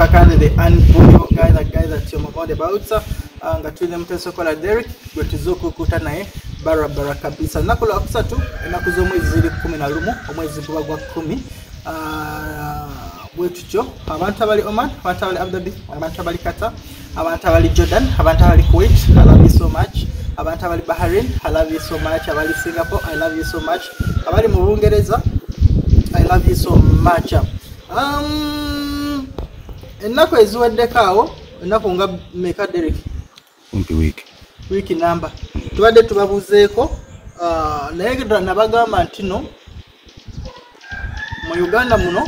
kandi the unbelievable guy that you're about nga tulina muteso kola Derek gwe tuzokukuta naye barabara kabisa nakola kusatu enaku z'omwezi ziri 11 omwezi guba gwa 10 bwetutyo abantu abali Oman, abantu abali Abu Dhabi, abantu abali Qatar, abantu abali Jordan, abantu abali Kuwait, I love you so much. Abantu abali Bahrain, I love you so much. Abali Singapore, I love you so much. Abali mu Bungereza, I love you so much. Ennaku eziweddekaawo ennaku nga meka Derek umpi wiki number tubadde tubabuzeeko naye nabagamba nti no mu Uganda muno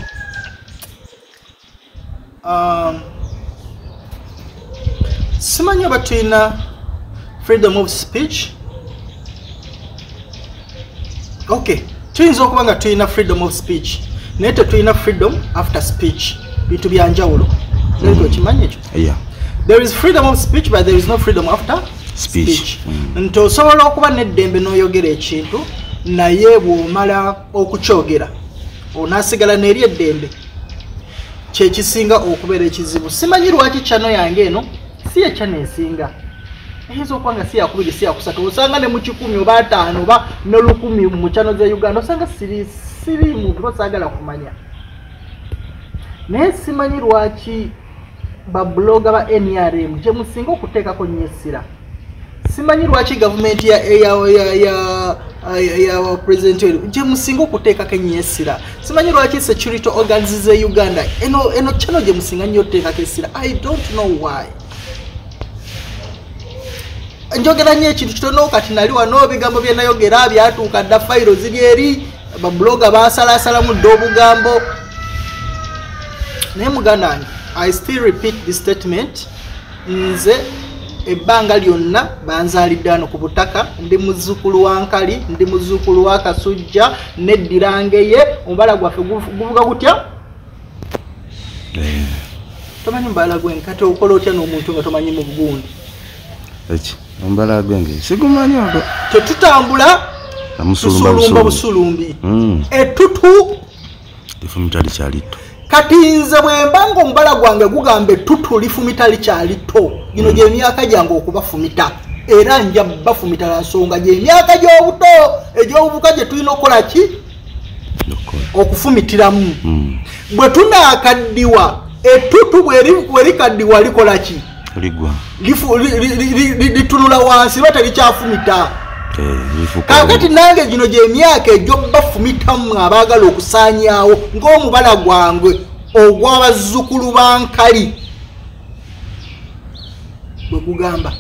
simanyi oba tulina freedom of speech. Okay, tuyinza okuba nga tulina freedom of speech naye tetulina freedom after speech. Bintu byanjawulo. Kimanyi ekyo? Yeah. There is freedom of speech but there is no freedom after speech. Nto osobola okuba n'eddembe n'oyogera ekintu naye bw'omala okukyogera onaasigala n'eri eddembe kyekisinga okubeera ekizibu. Simanyi lwaki channel yange eno si ye channel esinga. Eyinza okuba nga si yakubiri si yakusatu osanga ne mu 10 oba 5 oba ne 10 mu channel za Uganda osanga siri muntu osaagala kumanya. Naye simanyi lwaki babloga ba NRM gye musinga okuteekako nnyo essira. Simanyi lwaki gavumenti ya president gye musinga okuteekako ennyo essira. Simanyi lwaki security organs ze Uganda eno channel gye musinga nnyo okuteekako essira. I don't know why. Njogera nnyo ekintu kitono kati nali wano bigambo bye nayogera byatuuka dda fayiro ziri eri babloga basalasalamu dda obugambo. Naye muganda wange, I still repeat this statement. Nze ebbanga lyonna banzaalidde wano ku butaka, ndi muzzukulu wa Nkali, ndi muzzukulu wa Kasujja, n'eddirangeye omubala gwaffe guvuga gutya? Tomanyi mubala gwenkate okola otya n'omuntu nga tomanyi mu bugundi? Eki, omubala gwenge sigumanyi ogwo. Tetutambula tusulumba busulumbi. Ettutu lifumita likyalito. Kati nze bwembanga omubala gwange gugamba ettutu lifumita likyalito gino gy'emyaka gyange okubafumita era nja bafumita la nsonga gy'emyaka gy'obuto egy'obuvuka gye tulina okukola ki okufumitiramu. Bwe tunaakaddiwa ettutu bwe likaddiwa likola ki ligwa litunula wansi lwa terikyafumita. Kakati nange gino gy'emyaka egyo bafumitamu abaagala okusaanyaawo ng'omubala gwange ogw'abazzukulu ba Nkali bwe gugamba.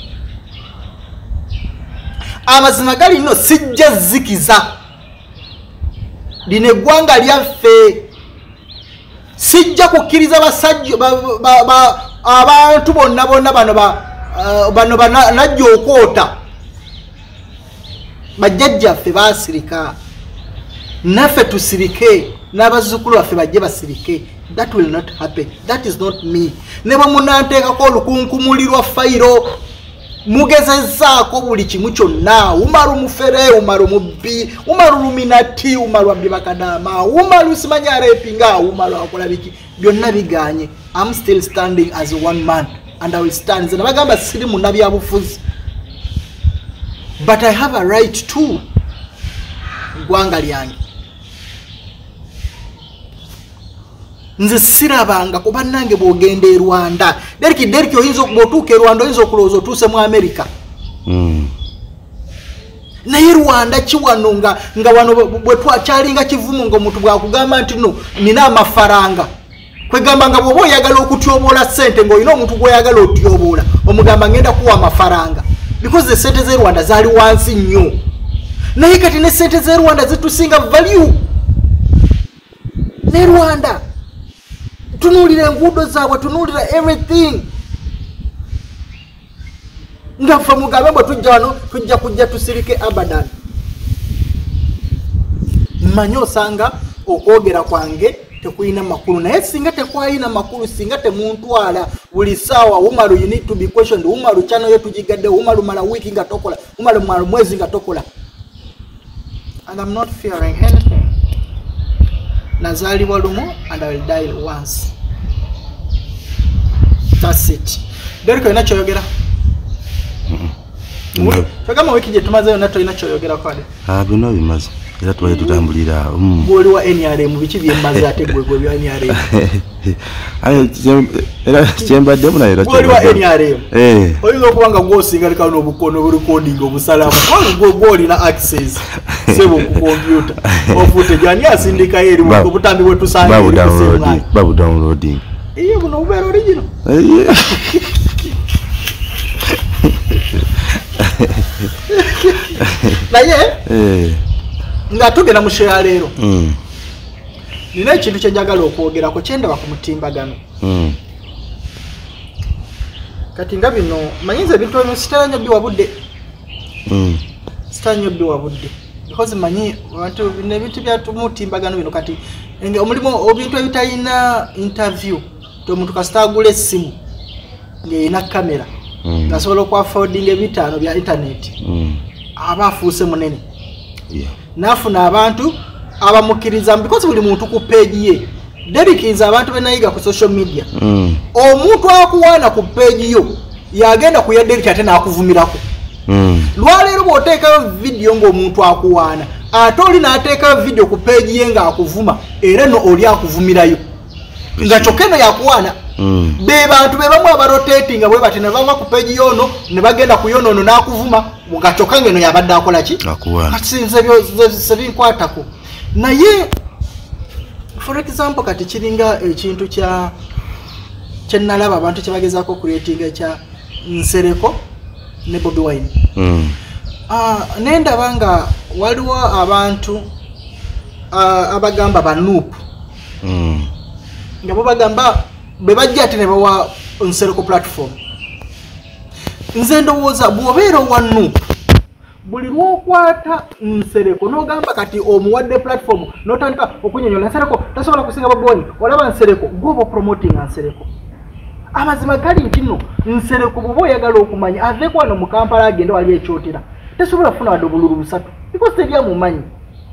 Amazima gali nno sijja zikiza lino eggwanga lyaffe. Sijja kukkiriza basajja abantu bonna bano banajja okwoota bajjajjaffe baasirika naffe tusirike n'abazzukulu baffe bajje basirike. That will not happen. That is not me. Ne bwe munanteekako olukunkumuli lwa fayiro mugezezzaako buli kimu kyonna. Umaru mufere, umaru mubbi, umaru luminati, umaru abdibakadama, umaru simanyi arepinga, umaru akola biki byonna biganye. I'm still standing as one man and I will stand. Nze nabagamba siri munnabyabufuzi. But I have a right to gwanga lyange. Nze sirabanga kuba nange bwogenda e Rwanda. Derek oyinza okutuuka e Rwanda oyinza okulowooza otuuse mu America. Naye Rwanda kiwano nga wano bwe twakyalinga kivumu ng'omuntu bwakugamba nti no nina amafaranga. Kwegamba nga bw'oba oyagala okutyoboola ssente ng'olina omuntu gw'oyagala otyoboola omugamba ngenda kuwa amafaranga. Because the sente ze Rwanda zali wansi nnyo. Naye kati ne sente ze Rwanda zitusinga value. Ne Rwanda tunuulira enguudo zaabwe, tunuulira everything. Nga ffe mugambe bwe tujja wano tujja kujja tusirike abadan. Mmanyi osanga okwogera kwange tekuyina makulu naye singa tekwayina makulu singa temuntwala buli ssaawa Umaru you need to be questioned. Umaru channel yo tugigadde, Umaru mala wiki nga tokola, Umaru mala mwezi nga tokola. And I'm not fearing anything. Nazalibwa lumu and I will die once. That's it. Deriko inachoyogera. Kagama wiki je tumaze nato inachoyogera kwade. Bino bimaze. Era tubaye tutambulira. Bwoli wa NRM bichi byembaze ategwe gwe bya NRM. Ayo era chemba demo na era. Bwoli wa NRM. Oyizo kubanga gwosinga lika no bukono recording obusalamu. Bwoli na access. Sebo ku computer. Ofute jani asindika yeri mu butambi bwe tusanga. Babu downloading. Iyo buno ubero original. Naye nga tugenda mushya lero nina ekintu kye njagala okwogerako kyenda bakumutimbagano kati nga bino manyinza ebintu ebyo sitaranya bbi wabudde sitaranya bbi wabudde because manyi abantu bino ebintu byatumutimbagano bino kati omulimu ebintu ebitalina interview omuntu kasita agula essimu ng'erina kamera ngasobola okwafoldinga ebitaano bya internet aba afuuse munene nafuna abantu abamukiriza because buli muntu ku page ye dedikiza abantu benayiga ku social media omuntu akuwana ku page yo yagenda kuyadderiki ate n'akuvumirako lwaleero bw'oteekayo video ng'omuntu akuwaana ate oli n'ateekayo video ku page ye ng'akuvuma era no oli akuvumirayo nga kyokka eno yakuwaana be bantu be bamu abarotatinga bwe bati ne bava ku page yono ne bagenda ku yono no n'akuvuma nga kyokka ngeno yabadde akola ki asinze binkwatako naye for example kati kiringa ekintu kyennalaba abantu kyebagezaako creatinga ekya Nsereko ne Bobi Wine nendaba nga waliwo abantu abagamba banuupu nga bo bagamba bebajja ate ne bawa Nsereko platform nze ndowooza bw'obeera owa nuupu buli lw'okwata Nsereko n'ogamba kati omuwadde platform n'otandika okunyonyola Nsereko tasobola kusinga Bobi Wine olaba Nsereko gw'oba promoting Nsereko amazima gali nti nno Nsereko bw'oba oyagala okumanya aveeko wano mu Kampala agende wali ekyotera tesobola kufuna wadde obululu busatu because teryamumanyi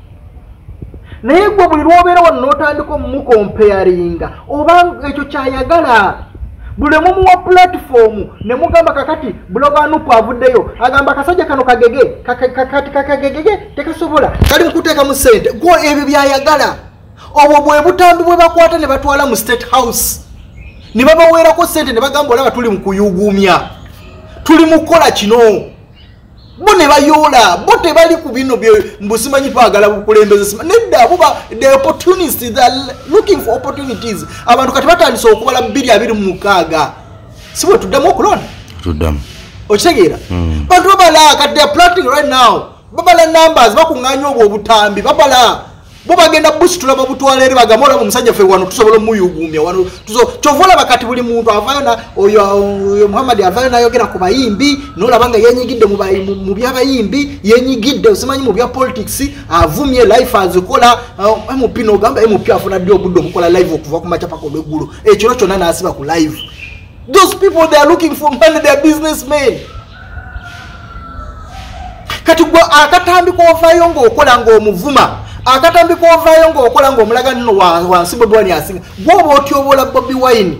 naye gwe buli lw'obeera wano n'otandika omumukomparinga oba ekyo kyayagala buli mumuwa platform ne mugamba kakati bloga nupu avuddeyo agamba kasajja kano kagege kakagege tekasobola kali mukuteeka mu ssente gwo ebyo byayagala obwo bwe butambi bwe bakwata ne batwala mu State House ne babaweerako ssente ne bagamba olaba tuli mu kuyugumya tuli mu kukola kino bo ne bayoola bo tebali ku bino mbusimanyi twagala bukulembeze nedda buba the opportunities they are looking for opportunities abantu kati batandise okubala 226 sibwe tuddamu okulonda tuddamu okitegeera bantu babala kati they are plotting right now babala numbers bakunganya obwo obutambi babala bo bagenda busitula babutwala eri bagamba olaba omusajja ffe wano tusobola omuyugumya wano kyovola bakati buli muntu avayo na oyo Muhammad avayo nayogera ku bayimbi n'olaba nga yenyigidde mu byabayimbi yenyigidde osimanyi mu bya politics avumye life azikola MP n'ogamba MP afuna ddi obudde obukola live okuva ku makya paka olw'eggulu ekiro kyonna n'asiba ku live. Those people, they are looking for money, they are businessmen. Kati gwa akatambi ko vayo ngo okola ngo omuvuma akatambi ko vayo ngo okola ngo omulaga nno wa Bobi Wine asinga gwo otyobola Bobi Wine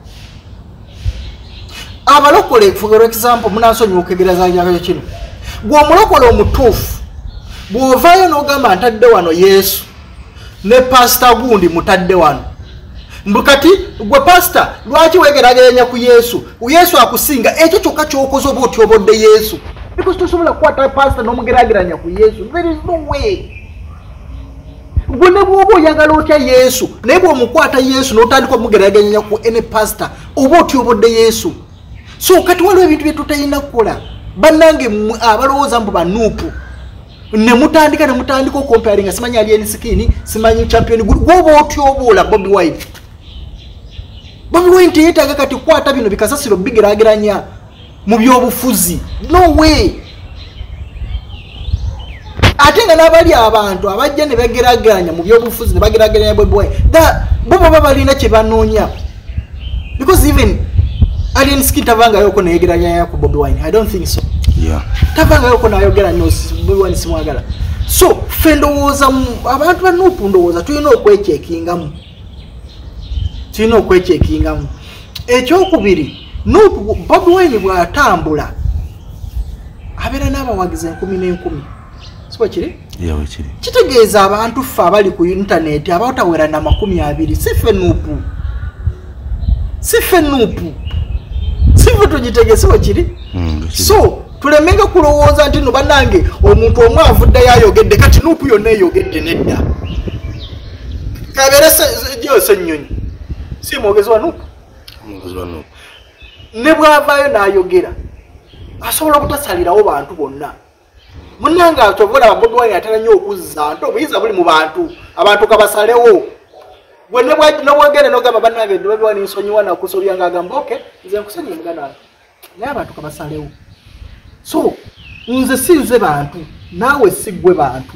abalokole for example munasonyi okegereza yakyo kino gwo omulokole omutuufu bw'ovayo n'ogamba ntadde wano Yesu ne pastor gundi mutadde wano mbukati gwe pastor lwaki wegeraganya ku Yesu akusinga ekyo kyokka kyokoze oba otyobodde Yesu. Because tosobola kwata pastor n'omugerageranya ku Yesu. There is no way. Gwene bwobo oyagala otya Yesu naye bw'omukwata Yesu n'otandika omugerageranya ku any pastor oba otyobodde Yesu. So kati waliwo ebintu bye tutalina kukola bannange abalowooza mbu banuupu ne mutandika okomparinga simanyi alien skin simanyi champion gwoba otyoboola Bobi Wine. Bobi Wine teyeetaaga kati kukwata bino bikasasiro bigerageranya mu byobufuzi. No way. Ate nga n'abali abantu abajja ne bagerageranya mu byobufuzi ne bagerageranya Bobi Wine bo baba balina kye banoonya. Because even alien skin tavanga yoko neyegeranya ku Bobi Wine. I don't think so. Yeah. Tavanga yoko nayogera no Bobi Wine simwagala. So fendowooza abantu banuupu ndowooza tulina okwechekingamu. Ekyokubiri Nuupu Bobi Wine bw'atambula abeera n'abawagizi 10,000. Siba kiri? Yawe kiri. Kitegeeza abantu ffe abali ku internet abaatawera na 20 sife Nuupu. Sife Nuupu. Sife tugitegeeza siba kiri? So tulemenga kulowooza nti no bannange omuntu omwe avuddeyo ayogedde kati Nuupu yonna eyogedde nedda. Kabeera gyose nnyonyi. Si mwogezi wa Nuupu? Mwogezi wa Nuupu. Ne bw'avaayo n'ayogera asobola obutasalirawo bantu bonna. Munnange atobola Bobi Wine atera nnyo okuzza nti obuyinza buli mu bantu abantu kabasalewo. Gwe ne bwogere n'ogamba bannange Bobi Wine nsonyiwa nakusobya ng'agamba okay nze nkusonyiye muganda wange naye abantu kabasalewo. So nze sinze bantu naawe siggwe bantu.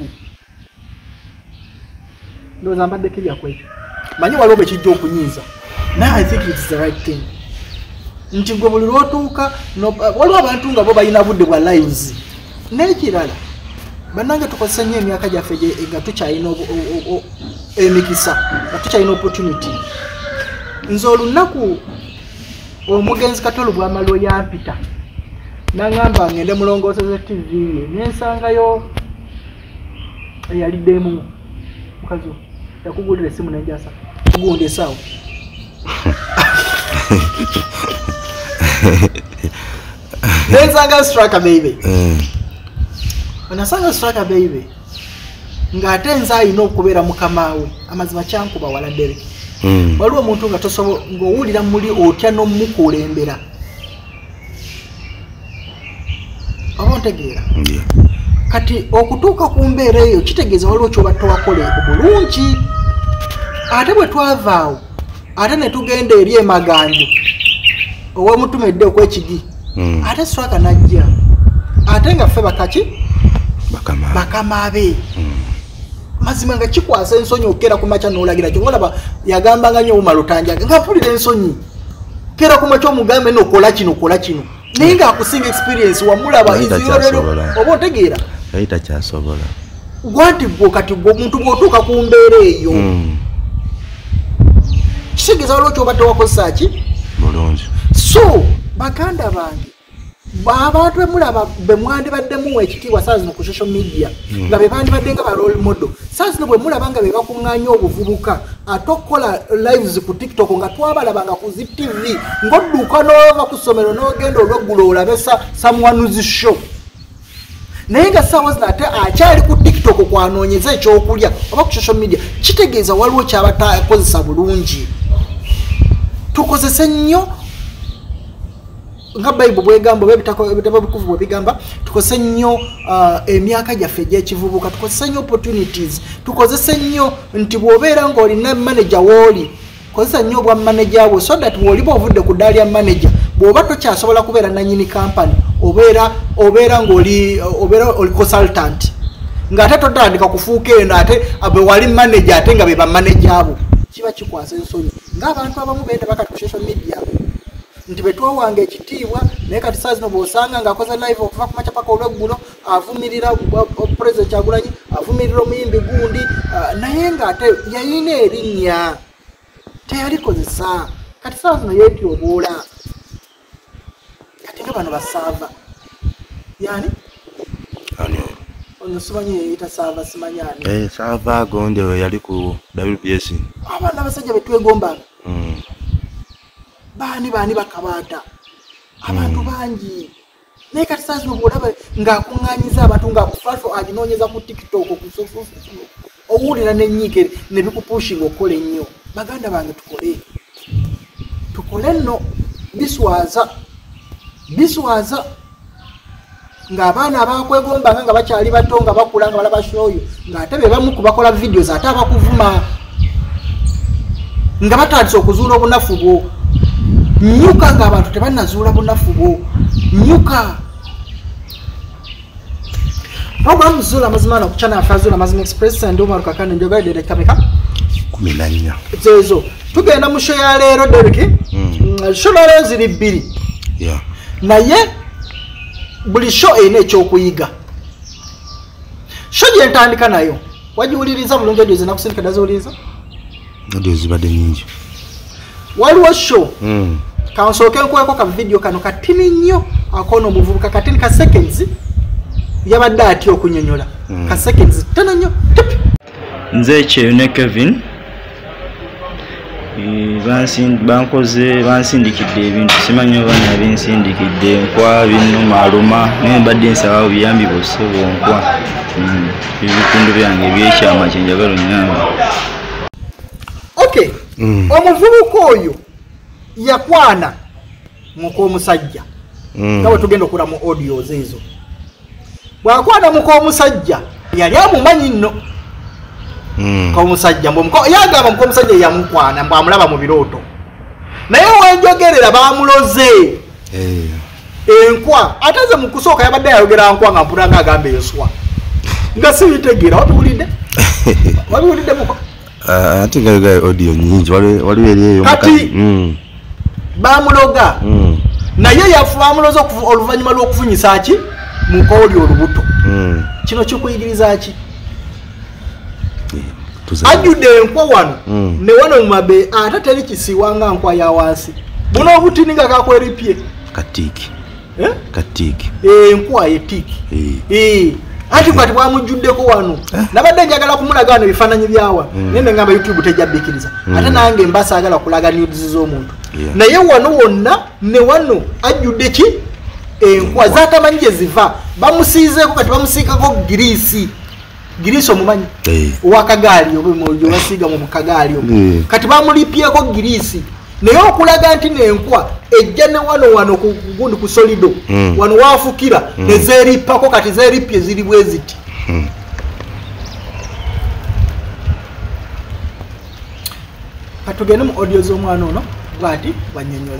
Ndowooza mbaddeko ebyakwekyo manyi waliwo bwe kijja okunyiiza. Now I think it's the right thing. Nti gwe buli lw'otuuka waliwo abantu nga bo balina budde bwa lives. N'ekirala bannange tukozesa nnyo emyaka gyaffe nga tukyalina emikisa nga tukyalina opportunity. Nze olunaku omugenzi Katolo bw'amala yampita n'angamba ngende mulongooseze TV ye nensangayo eyaliddemu mukazi yakugulira essimu n'enjasa gundi esaawo. Nensanga Striker baby. Nasanga Striker baby. Ng'ate nze alina okubeera mukama we amazima kyankuba wala Derek. Waliwo omuntu nga tosobola ng'owulira muli otya n'omukulembera. Oba ntegeera? Kati okutuuka ku mbeera eyo kitegeeza waliwo ky'oba towakola bulungi. Ate bwe twavaawo ate ne tugenda eri emaganjo owemutumedde okwekigi. Ate Striker najja ate nga ffe bakaki bakama be. Mazima nga kikwasa ensonyi okera ku macha n'olagira kyo olaba yagambanga nnyo omalutanja nga mpulira ensonyi kera ku macha omugambe n'okola kino naye nga akusinga experience wamulaba iziyolero oba otegeera kayita kyasobola gwanti gwo kati gwo omuntu bw'otuuka ku mbeera eyo kitegeeza waliwo ky'oba tewakozesa ki bulungi. So baganda bange abantu bemulaba bemwandibaddemu ekitiibwa saa zino ku social media nga be bandibadde nga ba role model saa zino bwe mulaba nga be bakuŋŋaanya obuvubuka ate okukola lives ku TikTok nga twabalabanga ku ZTV ng'odduuka n'ova ku ssomero n'ogenda olweggulo olabe someone's show naye nga saawa zino ate akyali ku TikTok kwanoonyeza ekyokulya oba ku social media kitegeeza waliwo kyaba takozesa bulungi. Tukozese nnyo nga Bible bwegamba ebitabo bikuvu bwe bigamba tukozese nnyo emyaka gyaffe egy'ekivubuka tukozese nnyo opportunities tukozese nnyo nti bw'obeera ng'olina manager w'oli kozesa nnyo obwa manager bwe so that bw'oliba ovudde ku ddaali ya manager bw'oba tokyasobola kubeera nannyini company obeera ng'oli consultant ng'ate totandika kufuuka eno ate bwe wali manager ate nga be bamanager abo kiba kikwasa ensonyi ng'abantu abamu beenda bakati ku social media nti betwawanga ekitiibwa naye kati saa zino bw'osanga ng'akoze live okuva ku makya paka olweggulo avumirira President Kyagulanyi avumirira omuyimbi gundi naye ng'ate yalina erinnya teyalikozesa kati saa zino yeetyoboola kati nga bano basaava yani ono simanyi yeyita saava simanyani saava agonde we yali ku WPS abaana abasajja betwegombanga baani bakabaata abantu bangi naye kati saa zino bw'olaba ng'akuŋŋaanyiza abantu ng'akufalfo aginoonyeza ku TikTok owulira n'ennyiike ne bikupushinga okukola ennyo. Baganda bange tukole nno biswaza ng'abaana abakwegombanga nga bakyali bato nga bakula nga balaba shoyo ng'ate be bamu kubakola videos ate abakuvuma nga batandise okuzuula obunafu bwo. Nyuka ng'abantu tebannazuula bunafu bwo nyuka. Program Zula mazima na kuchana Fazula Mazima Express and Omar Kakane njoga Derek Kameka 14 zezo tugenda mu show ya leero Derek show leero ziri bbiri naye buli show ine ekyokuyiga show gye ntandika nayo wagiwuliriza bulungi ejo zina kusindika dazooliza ndio zibadde nyingi. Waliwo show kansooke nkuweko ka video kano katini nnyo akono omuvubuka katini ka seconds yabadde atya okunyonyola ka seconds tana nnyo nze ekyeyo ne Kevin bansindikidde ebintu simanyi oba nabinsindikidde nkwa bino maluma naye mbadde nsaba buyambi bwose bwonkwa ebitundu byange ebyekyama kyenjagala onyambe. Okay, omuvubuka oyo yakwana mukomusajja nawe tugenda okula mu audios ezo bwakwana mukomusajja yali amumanyi nno komusajja yagamba mukomusajja yamukwana mbwamulaba mu birooto naye wenjogerera bamuloze enkwa ataze mu kusooka yabadde yayogera nkwa nga mpulanga agamba enswa nga sibitegeera wabiwulidde muko ate nga audio nyingi waliwo eriyo kati bamuloga naye yafu bamuloza oluvannyuma lw'okufunyisa ki mukooli olubuto kino kikuyigiriza ki ajjudde enkwa wano ne wano mu mabe ate teri kisiwa nga nkwa ya wansi buno obutini nga kakweripye katiki enkwa etiki ati kwati bwamujjuddeko wano nabadde njagala kumulaga wano ebifaananyi byawa naye ngamba YouTube tejjabbikiriza ate nange mbasaagala kulaga news z'omuntu naye wano wonna ne wano ajjudde ki enkwa zatamanyi gye ziva bamusiizeeko kati bamusiikako girisi omumanyi owakagaali obasiiga mu kagaali kati bamulipyeko girisi naye okulaga nti nenkwa ejja ne wano gundi ku solido wano wafukira nezerippako kati zerippye ziri bwe ziti katugende mu audio z'omwana ono bwati banyonyola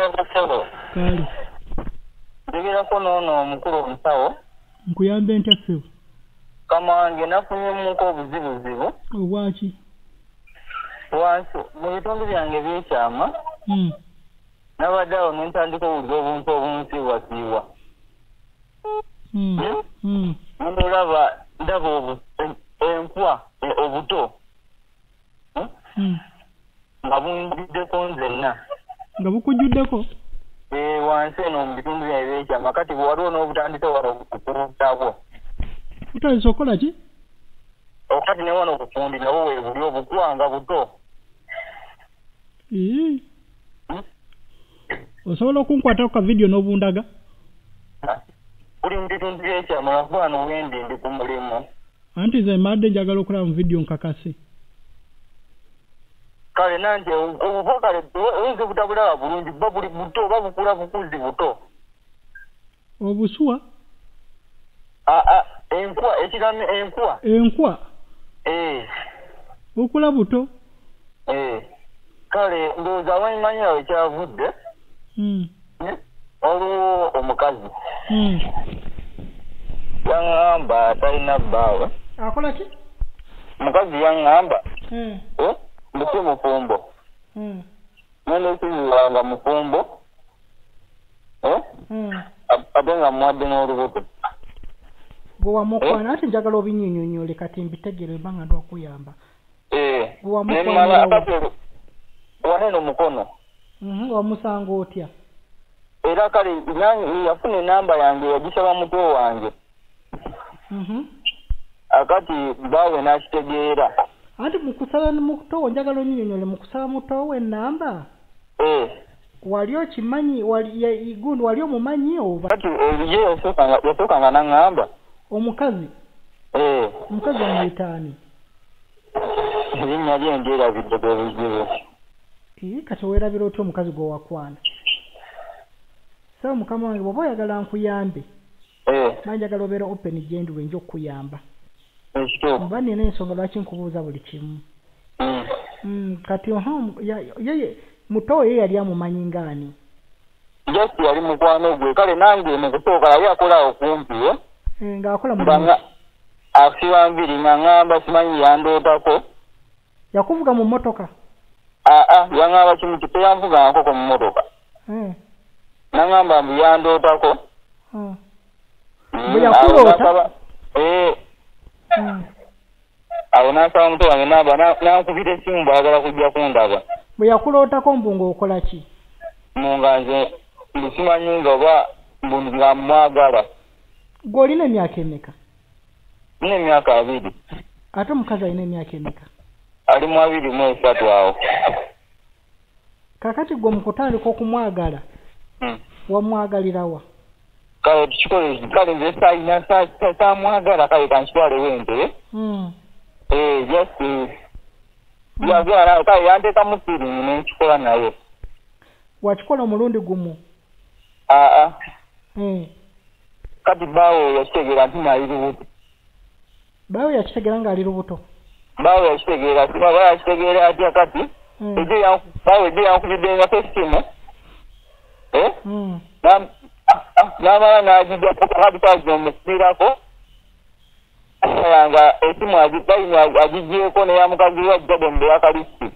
ntegerako noono omukulu omusawo nkuyambe ntya ssebo kamange nafunyemuko obuzibuzibu obwaki wansi mu bitundu byange ebyekyama nabadde awo nentandika owulira obuntu obunsiibwasiibwa ndaba enkwa obuto nga bunjiddeko nzenna nga bukujjuddeko wansi eno mu bitundu byange ebyekyama kati bwewaliwo n'obutandise wano okukutabwo utandise okukola ki okati ne wano okufundi nabo webuli obukwanga buto osobola okunkwatako ka video n'obundaga buli mu bitundu byekyama lwakuba wendi ndi ku mulimu anti nze mbadde njagala okulaba mu video nkakase kale nanti obuva kale oyinza butabulaba bulungi buba buli buto babukula bukuzi buto obuswa enkwa ekigambo enkwa bukula buto kale ndowooza abanyimanyirawo ekyavudde waliwo omukazi yaŋŋamba talina bbaawe akola ki omukazi yaŋŋamba mbusi mufumbo nenesiziwanga mufumbo ate nga muwadde n'olubuto gwe wamukwana ati njagala obinnyonnyonnyole kati mbitegere banga ndwakuyamba waneno mukono wamusanga otya era kale yafuna enamba yange yagisaba muto wange akati baawe n'akitegeera anti mukusaba mutowo njagala onnyinyonyole mukusaba mutowo enamba wali okimanyi gundi wali omumanyi oba kati ye yasookanga n'aŋŋamba omukazi omukazi omuyitaani erinnya lye ndyerabidde bwe buzibu kati weerabira otya omukazi gwe wakwana so mukama wange bw'oba oyagala nkuyambe manjagala obeera open gyendi lwenja okukuyamba oba nina ensonga lwaki nkubuuza buli kimu kati yeye muto ye yali amumanyi ngaani just yali mukwano gwe kale nange mu kusooka yali akola okumpi ng'akola mu asiba mbiri ng'aŋŋamba simanyi yandootako yakuvuga mu mmotoka yaŋŋamba kimu teyanvugangako mu mmotoka naŋŋamba mbu yandootako bwe yakuloota awo n'asaba muto wange namba nankubira essimu bwayagala kujja kundaba bwe yakulootako mbu ng'okola ki munga nze simanyi nga oba nga mwagala. Gwe olina emyaka emeka? Nina emyaka 2. Ate omukazi alina emyaka emeka? Ali mu 23 awo. Kakati gwe mukutandika okumwagala wamwagalirawa? Kale tukikole kale nze sayina mwagala kale kankitwale wente. Just yagala kale yanteeka mu feeling n'ekikola naye. Wakikola omulundi gumu? Kati bawo yakitegeera nti naali lubuto. Bawo yakitegeera nga ali lubuto? Bawo yakitegeera siba bawo yakitegeera atya kati bawo ejjo yankubidde nga fesimu n'amala n'agijja kati kazi omusiirako nga esimu agijjeeko neyamukazi we ajja bombe yakalisiti.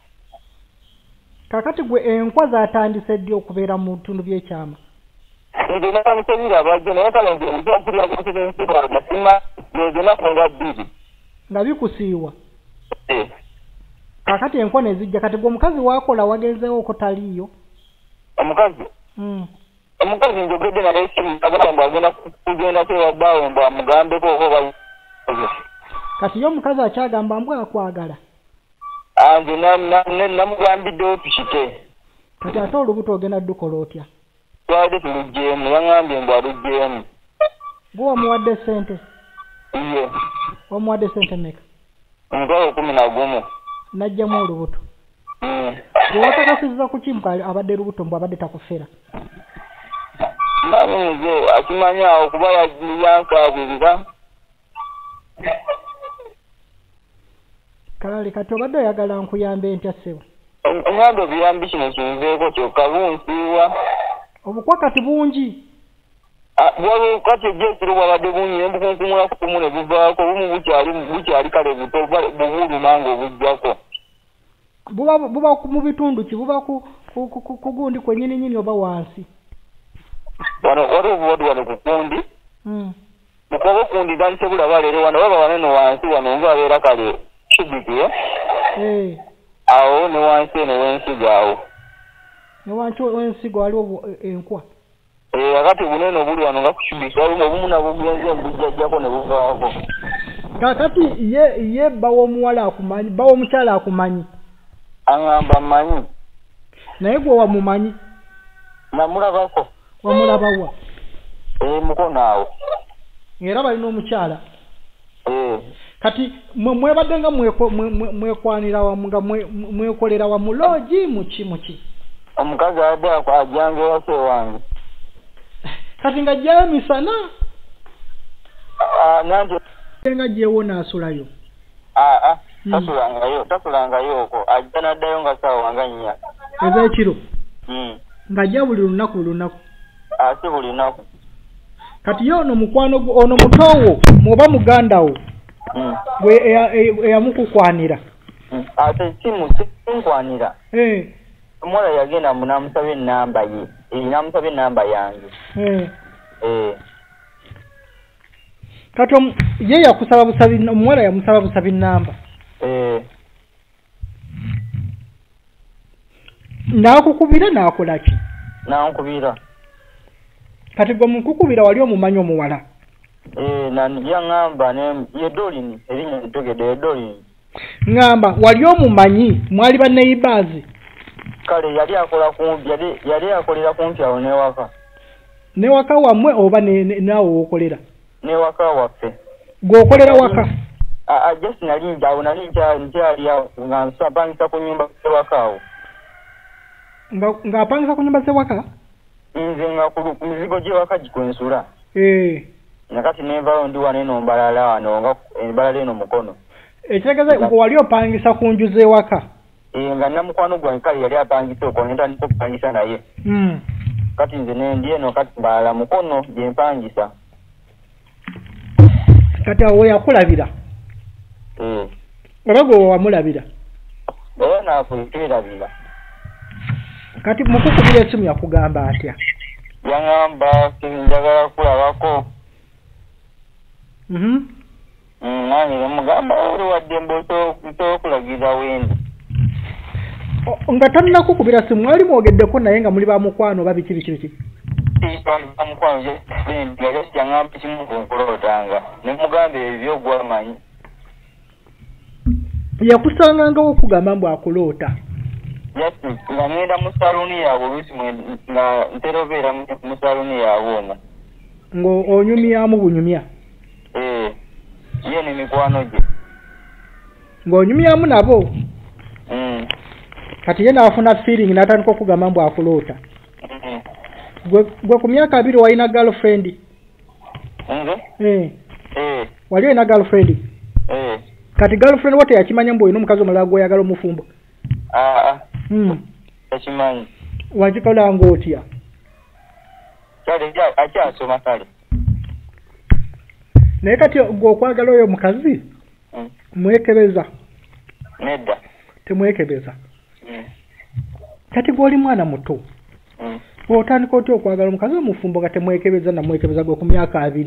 Kakati gwe enkwa zatandise ddi okubeera mu bitundu by'ekyama? Nze natandise birabajjo naye kale nze nzokulya kusirensiba gasima enaku nga 2. Nga bikusiiwa? Kakati enkwa ne zijja. Kati gwe omukazi waakola wagenzeewo okutaliiyo? Omukazi? Omukazi njogedde naye esimu agamba agenda kugenda tewabbaawo mbu amugambeko oba. Kati ye omukazi akyagamba mbw akwagala? Nze namugambiddewo tukite. Kati ate olubuto ogenda ddukola otya? Twali tulugjeemu yangambye mbu alugjeemu. Gwe wamuwadde ssente? Iye. Wamuwadde ssente meka? Emitwalo 11. Najjamu olubuto? Gwe watakasizza ku ki abadde lubuto mbu abadde takufera? Nze akimanyi awo kuba yankaabirira. Kale kati obadde oyagala nkuyambe ntya ssebo? Onyambe obuyambi kino kinzeeko kyokka bunsiiwa. Obukwa kati bungi? Waliwo kati ejjeekiro bwabadde bungi nembukunkumula kumu ne buvaako bumu bukyali kale buto bubuluma nga obujjako. Buba mu bitundu ki? Buba ku gundi kwennyininyini oba wansi? Waliwo buwadi wano ku kundi. Mukoba okundi ndandise bulaba leero wano baba waneno wansi wano nga abeera kale kibiki awo ne wansi eno w'ensigo awo. Ne wansi w'ensigo waliwo enkwa? Akati bunene obuli wano nga ku kibiki waliwo obumu nabwo bugenze mbujjajjako ne buvaako. Kakati ye bawo omuwala akumanyi bawo omukyala akumanyi? Aŋŋamba mmanyi. Naye gwe wamumanyi? Namulabako. Wamulabawa? Mukono awo. Era balina omukyala? Kati mwebadde nga mwekwanira wamu nga mwekolera wamu loogi muki? Omukazi adde ajjanga ewase wange. Kati nga ajjayo misana? Nanje nga gyewo naasulayo? Tasulangayo okwo ajja n'addayo nga ssaawa nga 4. Ez'ekiro? Nga ajja buli lunaku si buli lunaku. Kati ye ono mukwano ono mutowo muba muganda wo gwe eyamukukwanira? Ate sinkwanira. Omuwala yagenda namusaba ennamba ye namusaba ennamba yange. Kati ye yakusaba busabi omuwala yamusaba busabi nnamba? Naakukubira naakola ki? Nankubira. Kati gwe mukukubira wali omumanyi omuwala? Yaŋŋamba ye Dolini erinnya ntogedde ye Dolini. Ŋŋamba wali omumanyi mwali banneighbours? Kale yali akolera kumpi awo n'ewaka. N'ewaka wammwe oba naawe w'okolera? N'ewaka waffe. Gwe okolera waka? Just nali awo nali nkyali awo nga nsapangisa ku nnyumba ewaka awo. Ng'apangisa ku nnyumba z'ewaka? Nze nga ku mizigo gy'ewaka gikwensula. Nakati nenvayo ndi wano eno mbalala wano nga embalala eno mukono. Ekitegeeza gwe wali opangisa ku nju z'ewaka? Nga namukwano gwange kale yali apangisa okwo nentandika okupangisa naye. Kati nze nendi eno kati mbalala mukono gye mpangisa. Kati awo yakulabira? Oba gwe wamulabira? Oba naakwerabira. Kati mukukubira esimu yakugamba atya? Yaŋŋamba njagala kulabako. Nange nemugamba oli wadde mbu osobola okulagira wendi. nga tannakukubira simu mwali mwogeddeko naye nga muli ba mukwano oba biki bamukwano nga yaŋŋamba kimu ku nkulootanga ne mugamba ebyo gw'amanyi yakusangangawo okugamba mbu akuloota nga ngenda mu saluni yaabwe oluusi nga ntera obeera mu saluni yaabwe omwo ng'onyumyamu bunyumya ye ne mikwano gye ng'onyumyamu nabo kati ye naafuna feeling n'atandika okugamba mbu akuloota gwe ku myaka 2 walina girlfriend wali olina girlfriend kati girlfriend wote yakimanya mbu olina omukazi omulala gw'oyagala omufumbo takimanyi wakikola ng'otya kale akyasoma kale naye kati gw'okwagala oyo omukazi mwekebeza nedda temwekebeza kati gw'oli mwana muto otandika otya okwagala omukazi omufumbo nga temwekebeza namwekebeza gwe ku myaka 2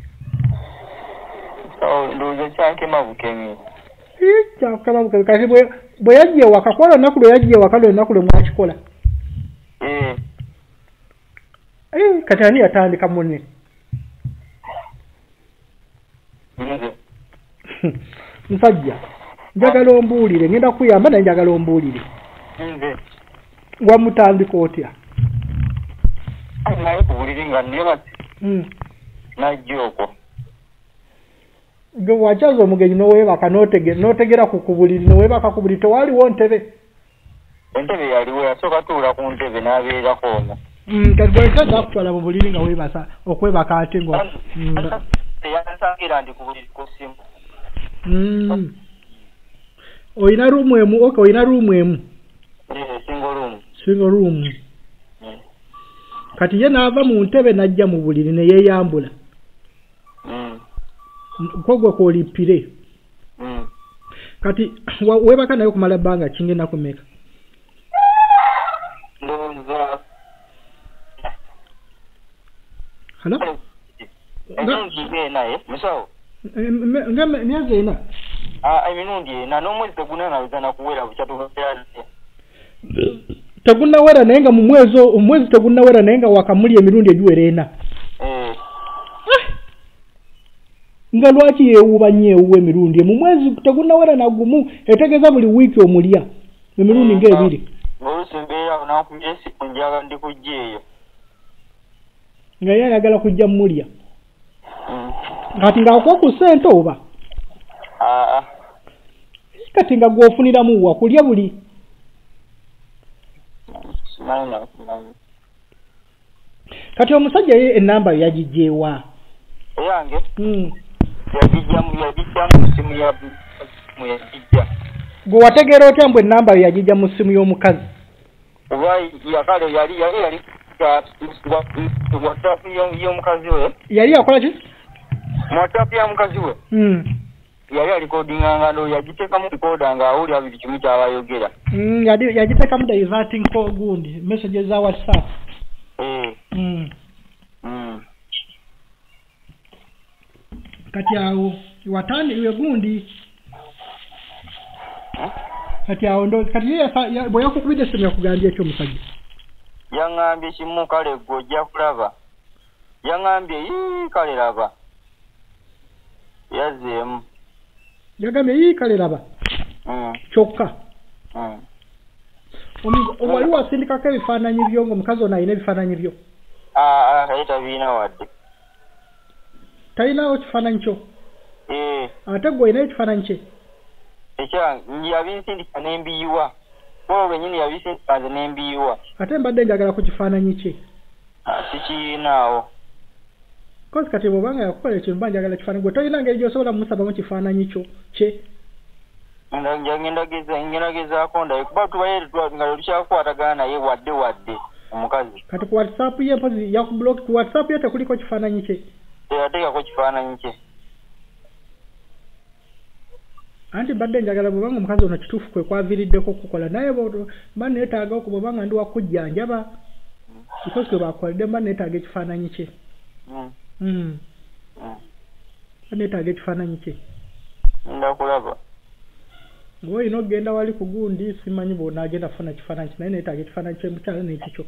ndowooza kyankema bukemi kyakukema bukemi kati bwe yajja ewaka kuba olunaku lwe yajja ewaka lwe lunaku lwe mwakikola kati ani yatandika munne musajja njagala ombuulire ngenda kuyamba naye njagala ombuulire wamutandika otya naye kubuliri nga nebati najja okwo gwe wakyaza omugenyi noweebaka notegera ku kubuliri noweebaka ku buliri tewaliwo ntebe entebe yaliwo yasooka tuula ku ntebe n'abeerako omwo kati bwekyaza akutwala mu buliri nga weebasa okwebaka ate nga teyansangira ndi ku buliri ku simu oyina ruumu emu oyina ruumu emu single room kati ye n'ava mu ntebe n'ajja mu buliri ne yeeyambula kogwe kwolipire kati weebaka naye okumala bbanga kingenda kumeka halo myezi ena emirundi ena n'omwezi tegunanaweza nakuwera bukyatugaera tegunnawera naye nga mu omwezi tegunnawera naye nga wakamuli emirundi egiwera ena nga lwaki yeewuuba nnyo ewuwa emirundi mu mwezi tegunnawera nagumu etegeeza buli wiiki omulya emirundi nga2 oluusi mbeera onakubyesi njagala ndi kujja eyo nga ye ayagala kujja mulya kati ng'akuwa ku ssente oba kati nga gw'ofuniramu wa kulya buli kati omusajja ye ennamba yo yagijja ewa eyange yagijja mu simu yagijja gwe wategeera otya mbu ennamba yo yagijja mu simu y'omukazi oba yakale yali whatsapp y'omukazi we yali yakola ki whatsapp ya mukazi we yali alikodinganga ndo yagiteekamu likoda nga awulira buli kimu ky'abayogera yagiteekamu diverting call gundi messages za whatsapp kati awo watandi gundi kati awo ndo kati bwe yakukubidde simu yakugambye ekyo omusajja yaŋŋambye kimu kale gwe ojja kulaba yaŋŋambye kale laba yazzeemu yagambye kale laba kyokka wali wasindikako ebifaananyi byo ng'omukazi ono alina ebifaananyi byo kale tabiina wadde talinawo kifaananyi kyo ate gwe olina ekifaananyi kye ekyange yabinsindika n'embiyiwa kuba lwenyini yabisindika nze n'embiyiwa ate mbadde njagala ku kifaananyi kye sikirinaawo kozi kati bw'obanga yakukola ekintu mba njagala kifaananyi gwe tolina ngeri gy'osobola mumusabamu kifaananyi kyo kye ngendagezaako ndaye kuba tubaye nga tukyakukwatagana naye wadde omukazi kati ku whatsapp ye mpozi yakubulooki ku whatsapp ye tekuliko kifaananyi kye teyateekako kifaananyi kye anti mbadde njagala bw'obanga omukazi ono kituufu kwe kwaviiriddeko okukola naye mba neetaaga bw'obanga ndi wakujjanjaba because kwe bakoledde mba neetaaga ekifaananyi kye neetaaga ekifaananyi kye ndakulaba Ngoyi no genda wali kugundi simanyi bona agenda funa kifaananyi naye neetaga ekifaananyi ky'omukyala n'ekikyo.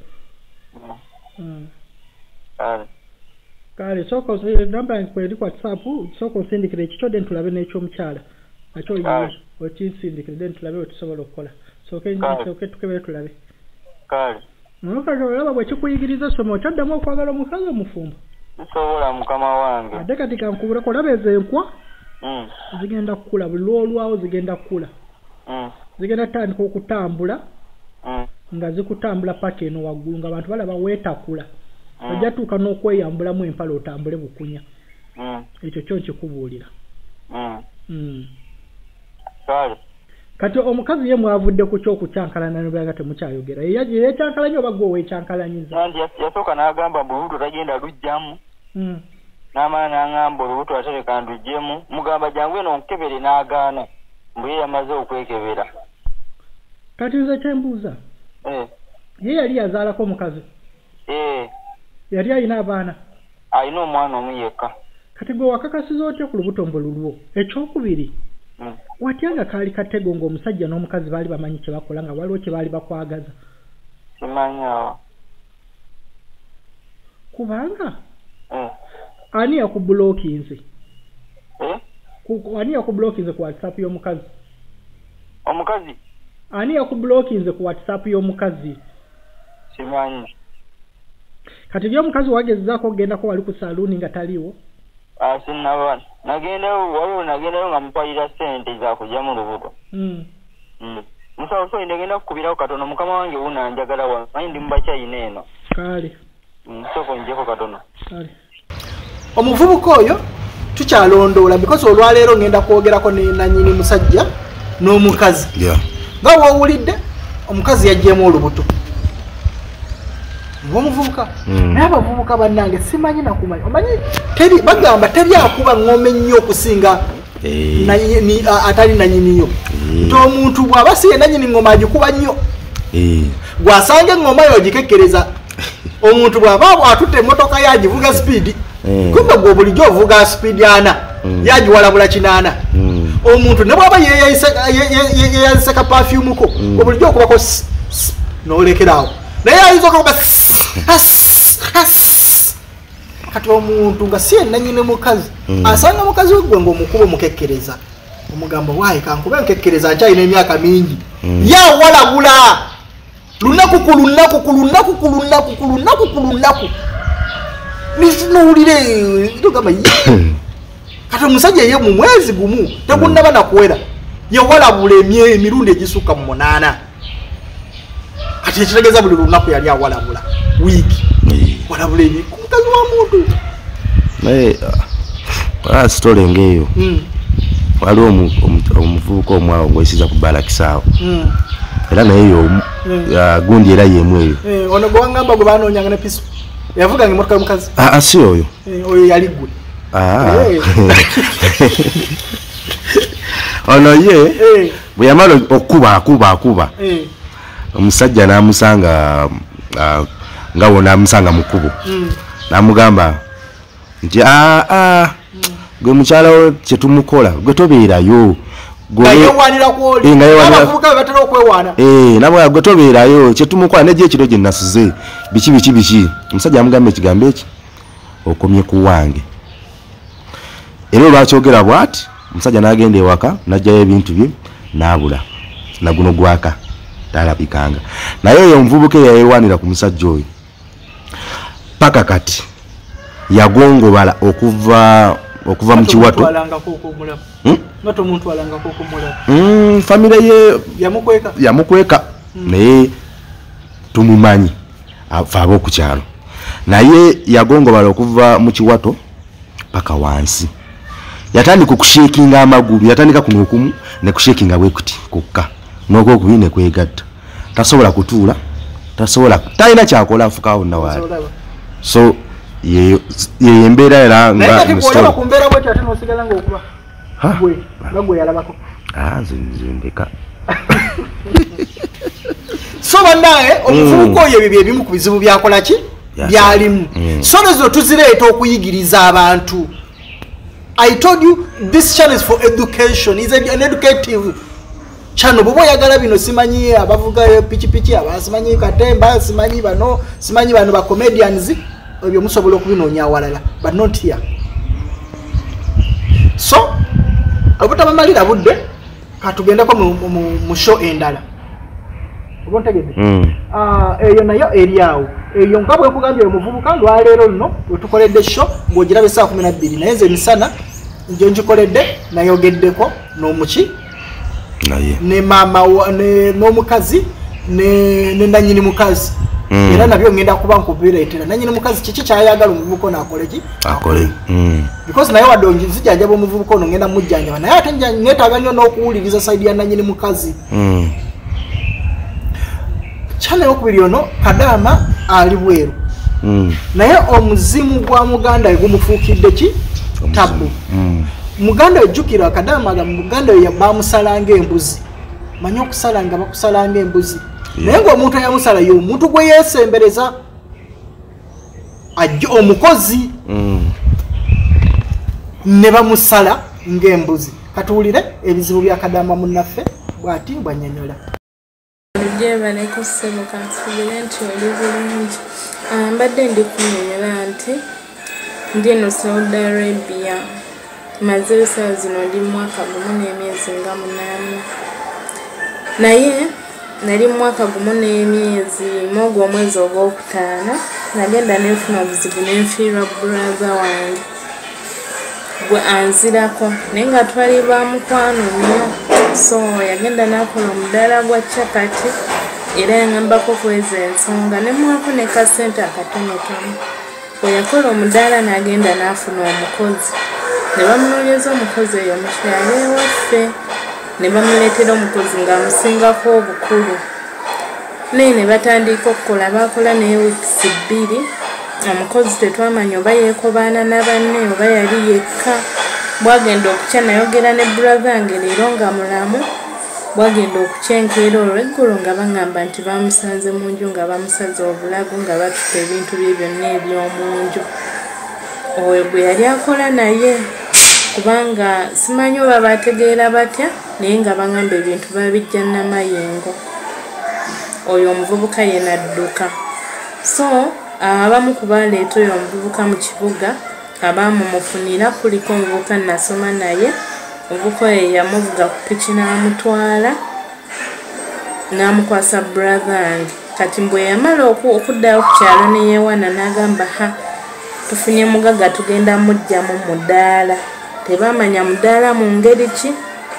Kale sooka namba eri ku WhatsApp sooka osindikira ekikyo then tulabe n'ekyomukyala nakyo okinsindikire then tulabe we tusobola okukola sooke tukebere tulabe. Kale olaba bwe kikuyigiriza soma okyaddamu okwagala omukazi omufumbo. Nsobola mukama wange. Ate kati kankubuleko olaba ezo enkwa zigenda kukula buli lwolwawo zigenda kukula. Zigenda tandika okutambula nga zikutambula paka eno waggulu nga abantu balaba weetakula ojja tuuka n'okweyambulamu empala otambule bukunya. Ekyo kyo nkikubuulira. Kati omukazi ye mwavudde ku ky'okukyankalana n'obeera temukyayogera yeekyankalanya oba gwe weekyankalanyiza? Yasooka n'agamba mbu olubuto tagenda lugjamu n'amala n'aŋŋamba olubuto atereka ndugjemu mugamba jangu eno nkebere n'agaana mbu ye yamaze okwekebera. Kati nze kyembuuza ye yali yazaalako omukazi? Yali alina abaana? Alina omwana omu yekka. Kati gwe wakakasiza otya ku lubuto mbu lulwo? Ekyokubiri watya nga kaali katego ng'omusajja n'omukazi baali bamanyi kye bakola nga waliwo kye baali bakwagaza? Simanyi kubanga ani yakubulookinze? Ani yakubulookinze ku WhatsApp y'omukazi? Omukazi? Ani yakubulookinze ku WhatsApp y'omukazi? Simanyi. Kati y'omukazi wagezzaako okgendako wali ku saluuni nga taliiwo? Sinnaba. Nagendayo nga mupalira ssente za kujja mu lubuto. Musawo so ndagenda kukubirawo katono mukama wange unanjagala wa manyi ndi mubakyayina eno. Kale. Soko njeko katono. Kale. Omuvubuka oyo tukyalondoola because olwaleero ngenda kwogerako ne nanyini musajja n'omukazi. Nga woowulidde omukazi yaggyemu olubuto. Omuvubuka naye abavubuka bannange simanyi nakumanyi omanyi bagamba teri akuba ng'ome nnyo okusinga atali nanyiniyo nti omuntu bw'aba si ye nanyini ng'oma agikuba nnyo gw'asanga eng'oma yo ogikekkereza omuntu bw'aba atutte emmotoka ye agivuga sipiidi kumbe gwe bulijjo ovuga sipiidi 4 yagiwalabula 8 omuntu ne bw'aba yeyazise ka pafyumuko obulijjo okubako n'olekeraawo naye ayinza okuba kati omuntu nga si yenanyine mukazi asanga mukazi wegwe ng'omukuba omukekkereza omugamba waayi kankube nkekkereza nkyalina emyaka mingi yawalabula lunaku ku lunaku ku lunaku ku lunaku ku lunaku ku lunaku nitunuulire tugamba kati omusajja ye mu mwezi gumu tegunnaba nakuwera yawalabula emirundi egisukka mu 8 ati ekitegeeza buli lunaku yali awalabula wiiki walabula omukazi wa muntu naye sitole ngeeyo waliwo omuvubuka omwawo gwesiza ku balakisaawo era naye y'omu gundi era y'emu eyo ono gwe wangamba gwe banoonyanga ne piso yavuganga emmotoka y'omukazi si oyo oyo yali gwe ono ye bwe yamala okuba omusajja n'amusanga nga wona amusanga mu kkubo n'amugamba nti gwe mukyala wo kye tumukola gwe tobeerayo namugamba gwe tobeerayo kye tumukola nejjo ekiro gye nasuze biki omusajja amugamba ekigambo eki okomye ku wange era olwakyogera bw'ati omusajja n'agenda ewaka n'ajjayo ebintu bye n'abula naguno gwaka talabikanga naye oyo omuvubuka eyayewanira ku musajja oyo paka kati yagongobala okuva mu kiwato famire ye yamukweka naye tumumanyi afa ab'okukyalo naye yagongobala okuva mu kiwato paka wansi yatandika okushekinga amagulu yatandika kuno okumu ne kushekinga bwe kuti kukka n'ogwokubiri ne kwegatta tasobola kutuula tasobola talina kyakola afukawo nawaali so ye embeera era nga nzimbeka so bannaye omuvubuka oyo ebyo byebimu ku bizibu byakola ki byalimu so nezo tuzireeta okuyigiriza abantu. I told you this channel is for education. It's an educative chano bobo yagala bino simanyi abavuga pichi abasimanyi katemba simanyi bano ba comedians ebyo musobola okubinonya walala but not here. So obutamalira budde katugenda ko mu show endala obontegede eyo nayo eriawo eyo ngabwe kugambye omuvubuka lwaleero nno wetukoledde show ng'ogirabe saa 12 naye nze misana nje njikoledde nayogeddeko n'omuki naye ne mama n'omukazi ne nanyini mukazi era nabyo ngenda kuba nkubireetera nanyini mukazi kiki kyayagala omuvubuka ono akole because naye wadonji nzijajaba omuvubuka ono ngenda mujjanjaba naye ate neetaaga nnyo n'okuwuliriza sayidi ya nanyini mukazi kyane okubiri ono Kadaama ali bweru naye omuzimu gwa muganda egumufuukidde ki tabu muganda ejjukira Kadaama muganda bamusalanga embuzi manyi okusalanga bakusalanga embuzi naye ng'omuntu eyamusala ye omuntu gwe yeesembereza ajja omukozi ne bamusala ng'embuzi katuwulire ebizibu bya Kadaama munnaffe bw'ati bwannyonnyola. Jebale kusebo kansubire nti oli bulungi mbadde ndi kunnyonnyola nti ndi eno Saudi Arabia maze ebiseera zino ndi mwaka gumu n'emyezi nga 8 naye nali mwaka gumu n'emyezi mogwo omwezi ogwokutaano nagenda nenfuna obuzibu nenfiirwa brother wange gwe anzirako naye nga twali ba mukwano nnyo so yagenda n'akola omudaala gwa capati era yangambako kweza ensonga nemwako ne kasente akatonotono bwe yakola omudaala n'agenda n'afuna omukozi ne bamunoonyeza omukozi eyo mukyala ewaffe ne bamuleetera omukozi ng'amusingako obukulu naye ne batandika okukola bakola naye wiikisi 2 omukozi tetwamanya oba yeekobaana na banne oba yali yekka bwagenda okukya nayogera ne brother nge leero nga mulamu bwagenda okukyenkeera olweggulo nga baŋŋamba nti bamusanze mu nju nga bamusaze obulago nga batuka ebintu bye byonna eby'omu nju oyo gwe yali akola naye kubanga simanyi oba bategeera batya naye nga baŋŋamba ebintu babijja namayengo oyo omuvubuka ye nadduka so abamu kubaleeta oyo omuvubuka mu kibuga abamumufunira kuliko omuvubuka nasoma naye omuvubuka oyo yamuvuga ku piki n'amutwala n'amukwasa brother wange kati mbwe yamala okuddayo ku kyalo neyeewana n'agamba tufunye mugaga tugenda mujjamu mudaala tebamanya mudaala mu ngeri ki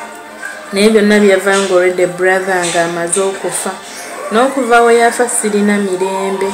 naye byonna byava ng'olwedde brother nga amaze okufa n'okuva we yafa sirina mirembe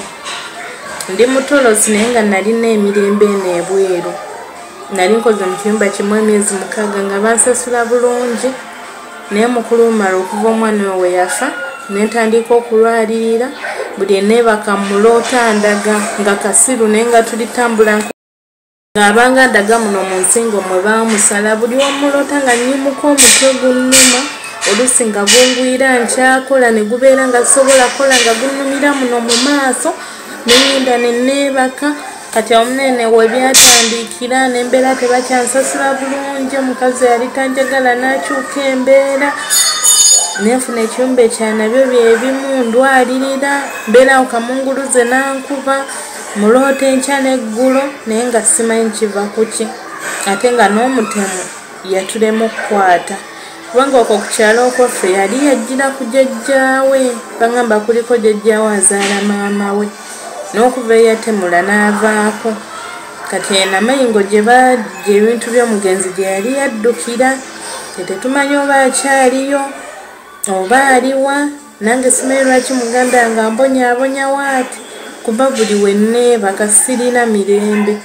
ndi mutolozi naye nga nalina emirembe eno ebweru nali nkoze mu kiyumba kimu emyezi 6 nga bansasula bulungi naye mukulu mumala okuva omwana we yafa nentandika okulwalirira buli eneebaka muloota ndaga nga kasiru naye nga tulitambula ng'abanga ndaga muno mu nsingo mwe baamusala buli omuloota nga nnyimuka omutwe gunnuma oluusi nga gungwira nkyakola ne gubeera nga sobola kola nga gunnumira muno mu maaso nenyinda neneebaka kati omunene we byatandikira nembeera tebakyansasula bulungi omukazi yali tanjagala n'akyuka embeera nenfuna ekiyumba ekyanabyo byebimu ndwalirira mbeerawo kamunguluze nankuba muloota enkya n'eggulo naye nga simanyi kiva kuki ate nga n'omutemu yatulema okukwata kubanga okwo ku kyalo okwaffe yali yajjira ku jjajjaawe baŋŋamba kuliko jjajjaawe azaala maama we n'okuva eyatemula n'avaako kati enamayingo gye ebintu by'omugenzi gye yali yaddukira tetumanyi oba akyaliyo oba aliwa nange simanyi lwaki muganda nga mbonyaabonya waati kuba buli wenneebaka sirina mirembe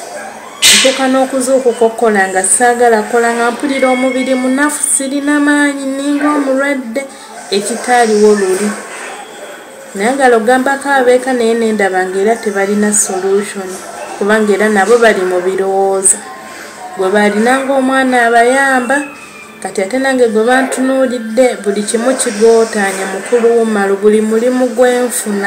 ntuuka n'okuzuukuka okukola nga saagala kola nga mpulira omubiri munafu sirina maanyi ninga omulwadde ekitaaliwo luli naye nga logambako abeeka naye nendaba ngaera tebalina solution kubanga era nabo bali mu birowooza gwe balinanga omwana abayamba kati ate nange gwe bantunuulidde buli kimu kigootaanya mukulu wumalu buli mulimu gwenfuna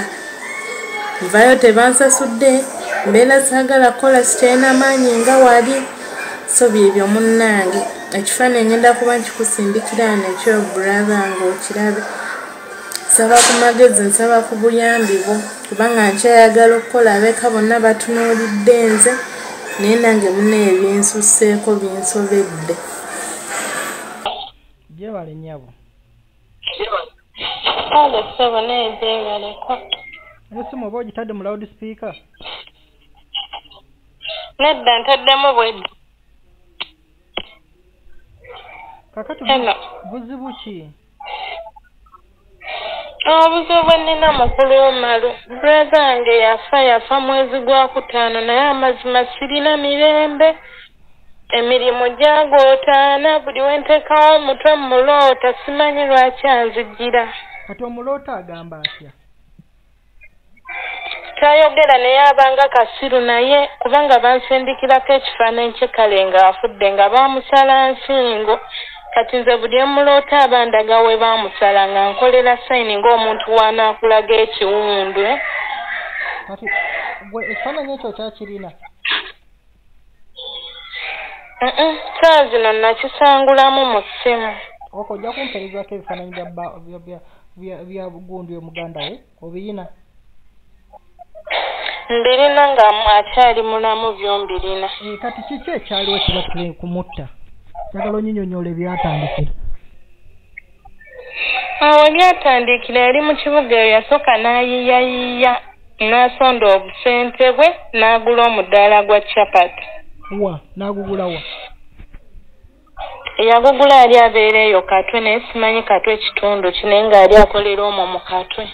nvayo tebansasudde mbeera saagala kukola sikyalina maanyi nga wali so byebyo munnange ekifaananyi ngenda kuba nkikusindikira nekyo brother ng'okirabe. Nsaba ku magezi, nsaba ku buyambi bwo kubanga nkyayagala okukola abeeka bonna batunuulidde nze naye nange muna ebinsusseeko binsobedde. Gyebale nnyabo. Kale ssebo naye gyebaleko. Esimu oba ogitadde mu loudspeaker? Nedda ntaddemu bwedda. Kakati buzibu ki? Obuzibu bwe nnina mukulu Malu. Brother wange yafa mwezi gwa kutaano naye amazima sirina mirembe. Emirimu gyagootaana buli we nteekawo omutwe muloota simanyi lwaki anzijjira. Kati omuloota agamba atya? Tayogera naye abanga kasiru naye kubanga bansindikirako ekifaananyi kye kale ng'afudde nga baamusala nsingo. Kati nze buli emuloota abandaga we baamusala nga nkolera sayini ng'omuntu w'anaakulaga ekiwundu. Kati gwe ekifaananyi ekyo kyakirina? Saa zino nakisangulamu mu ssimu. Oko ojja kumpeerezako ebifaananyi bya gundi we muganda wo obirina? Mbirina nga akyali mulamu byombirina. Kati kiki ekyaliwo kibatule kumutta? Njagala onnyinyonnyola ebyatandikira. Awo byatandikira yali mu kibuga eyo yasooka n'ayiyayiya n'asonda obusente bwe n'agula omudaala gwa capati. Wa n'agugula wa? Yagugula yali abeera eyo Katwe naye simanyi Katwe ekitundu kinaye ng'ali akolera omwo mu Katwe.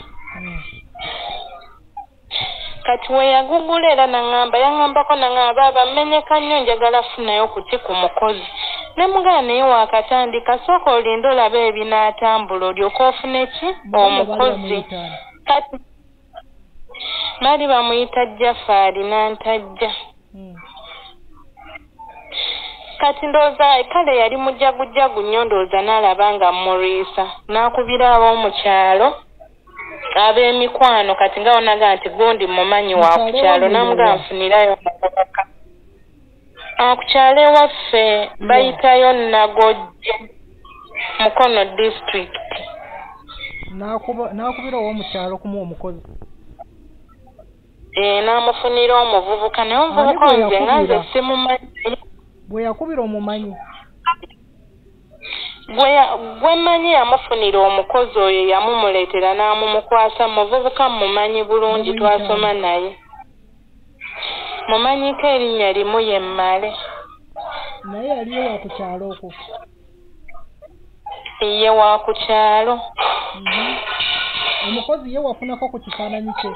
Kati we yagugula era yaŋŋambako naŋŋamba mmenyeka nnyo njagala funayo kuti ku mukozi. Ne mugana naye waakatandika sooka olinde olabe ebinaatambula olyoka ofune ki omukozi. Kati baali bamuyita Jafaari n'antajja. Kati ndowooza kale yali mujjagujagu nnyo ndowooza n'alaba nga mmulwisa n'akubira ab'omukyalo ab'emikwano kati nga onaga nti gundi mumanyi wa ku kyalo namuga nfunirayo muvubuka. Ku kyalo ewaffe bayitayo Nagojje Mukono district. N'akubira ow'omukyalo kumuwa omukozi? N'amufunira omuvubuka naye omuvubuka nze nga nze simumanyi. Bwe yakubira omumanyi? Gwe mmanyi yamufunira omukozi oyo yamumuleetera n'amumukwasa muvubuka mumanyi bulungi twasoma naye. Mumanyiko erinnya limu ye Mmale. Naye yaliyo wa ku kyalo okwo? Ye wa ku kyalo. Omukozi ye wafunako ku kifaananyi kye?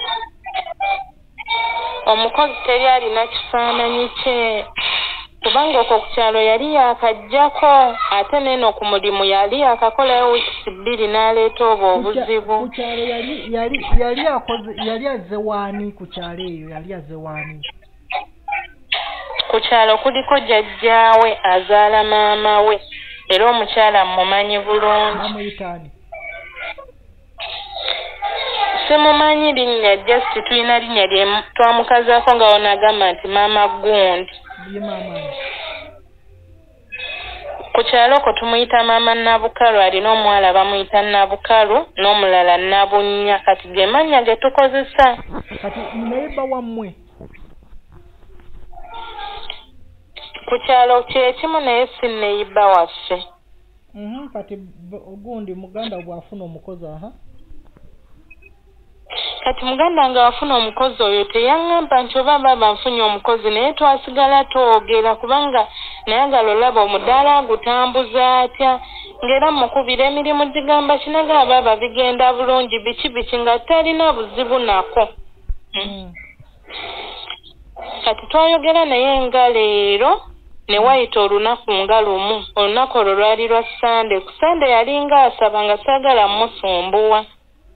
Omukozi teri alina kifaananyi kye. Kubanga okwo ku kyalo yali yakajjako ate neno ku mulimu yali yakakolayo wiikisi 2 n'aleeta obwo obuzibu. Ku kyalo yali azze waani ku kyalo eyo yali azze waani? Ku kyalo kuliko jjajjaawe azaala maama we era omukyala mumanyi bulungi. Bamuyitaani? Simumanyi linnya just tulina linnya lye twamukazaako nga onagamba nti maama gundi. Ku kyalo ko tumuyita maama Nabukalu, alina omuwala bamuyita Nabukalu n'omulala Nabunnya. Kati ge mannya ge tukozesa. Kati neiba wammwe? Ku kyalo kyekimu naye si neiba waffe. Kati gundi muganda bw'afuna omukozi aha? Kati muganda nga wafuna omukozi oyo teyaŋŋamba nti oba baba nfunye omukozi naye twasigala twogera kubanga nayagala olaba omudaala gutambuza atya ng'era mukubira emirimu gigamba kinaga baba bigenda bulungi biki nga talina buzibu nako. Kati twayogera naye nga leero ne wayita olunaku nga lumu. Olunaku olwo lwali lwa Sande. Ku Sande yalinga asaba nga saagala musumbuwa.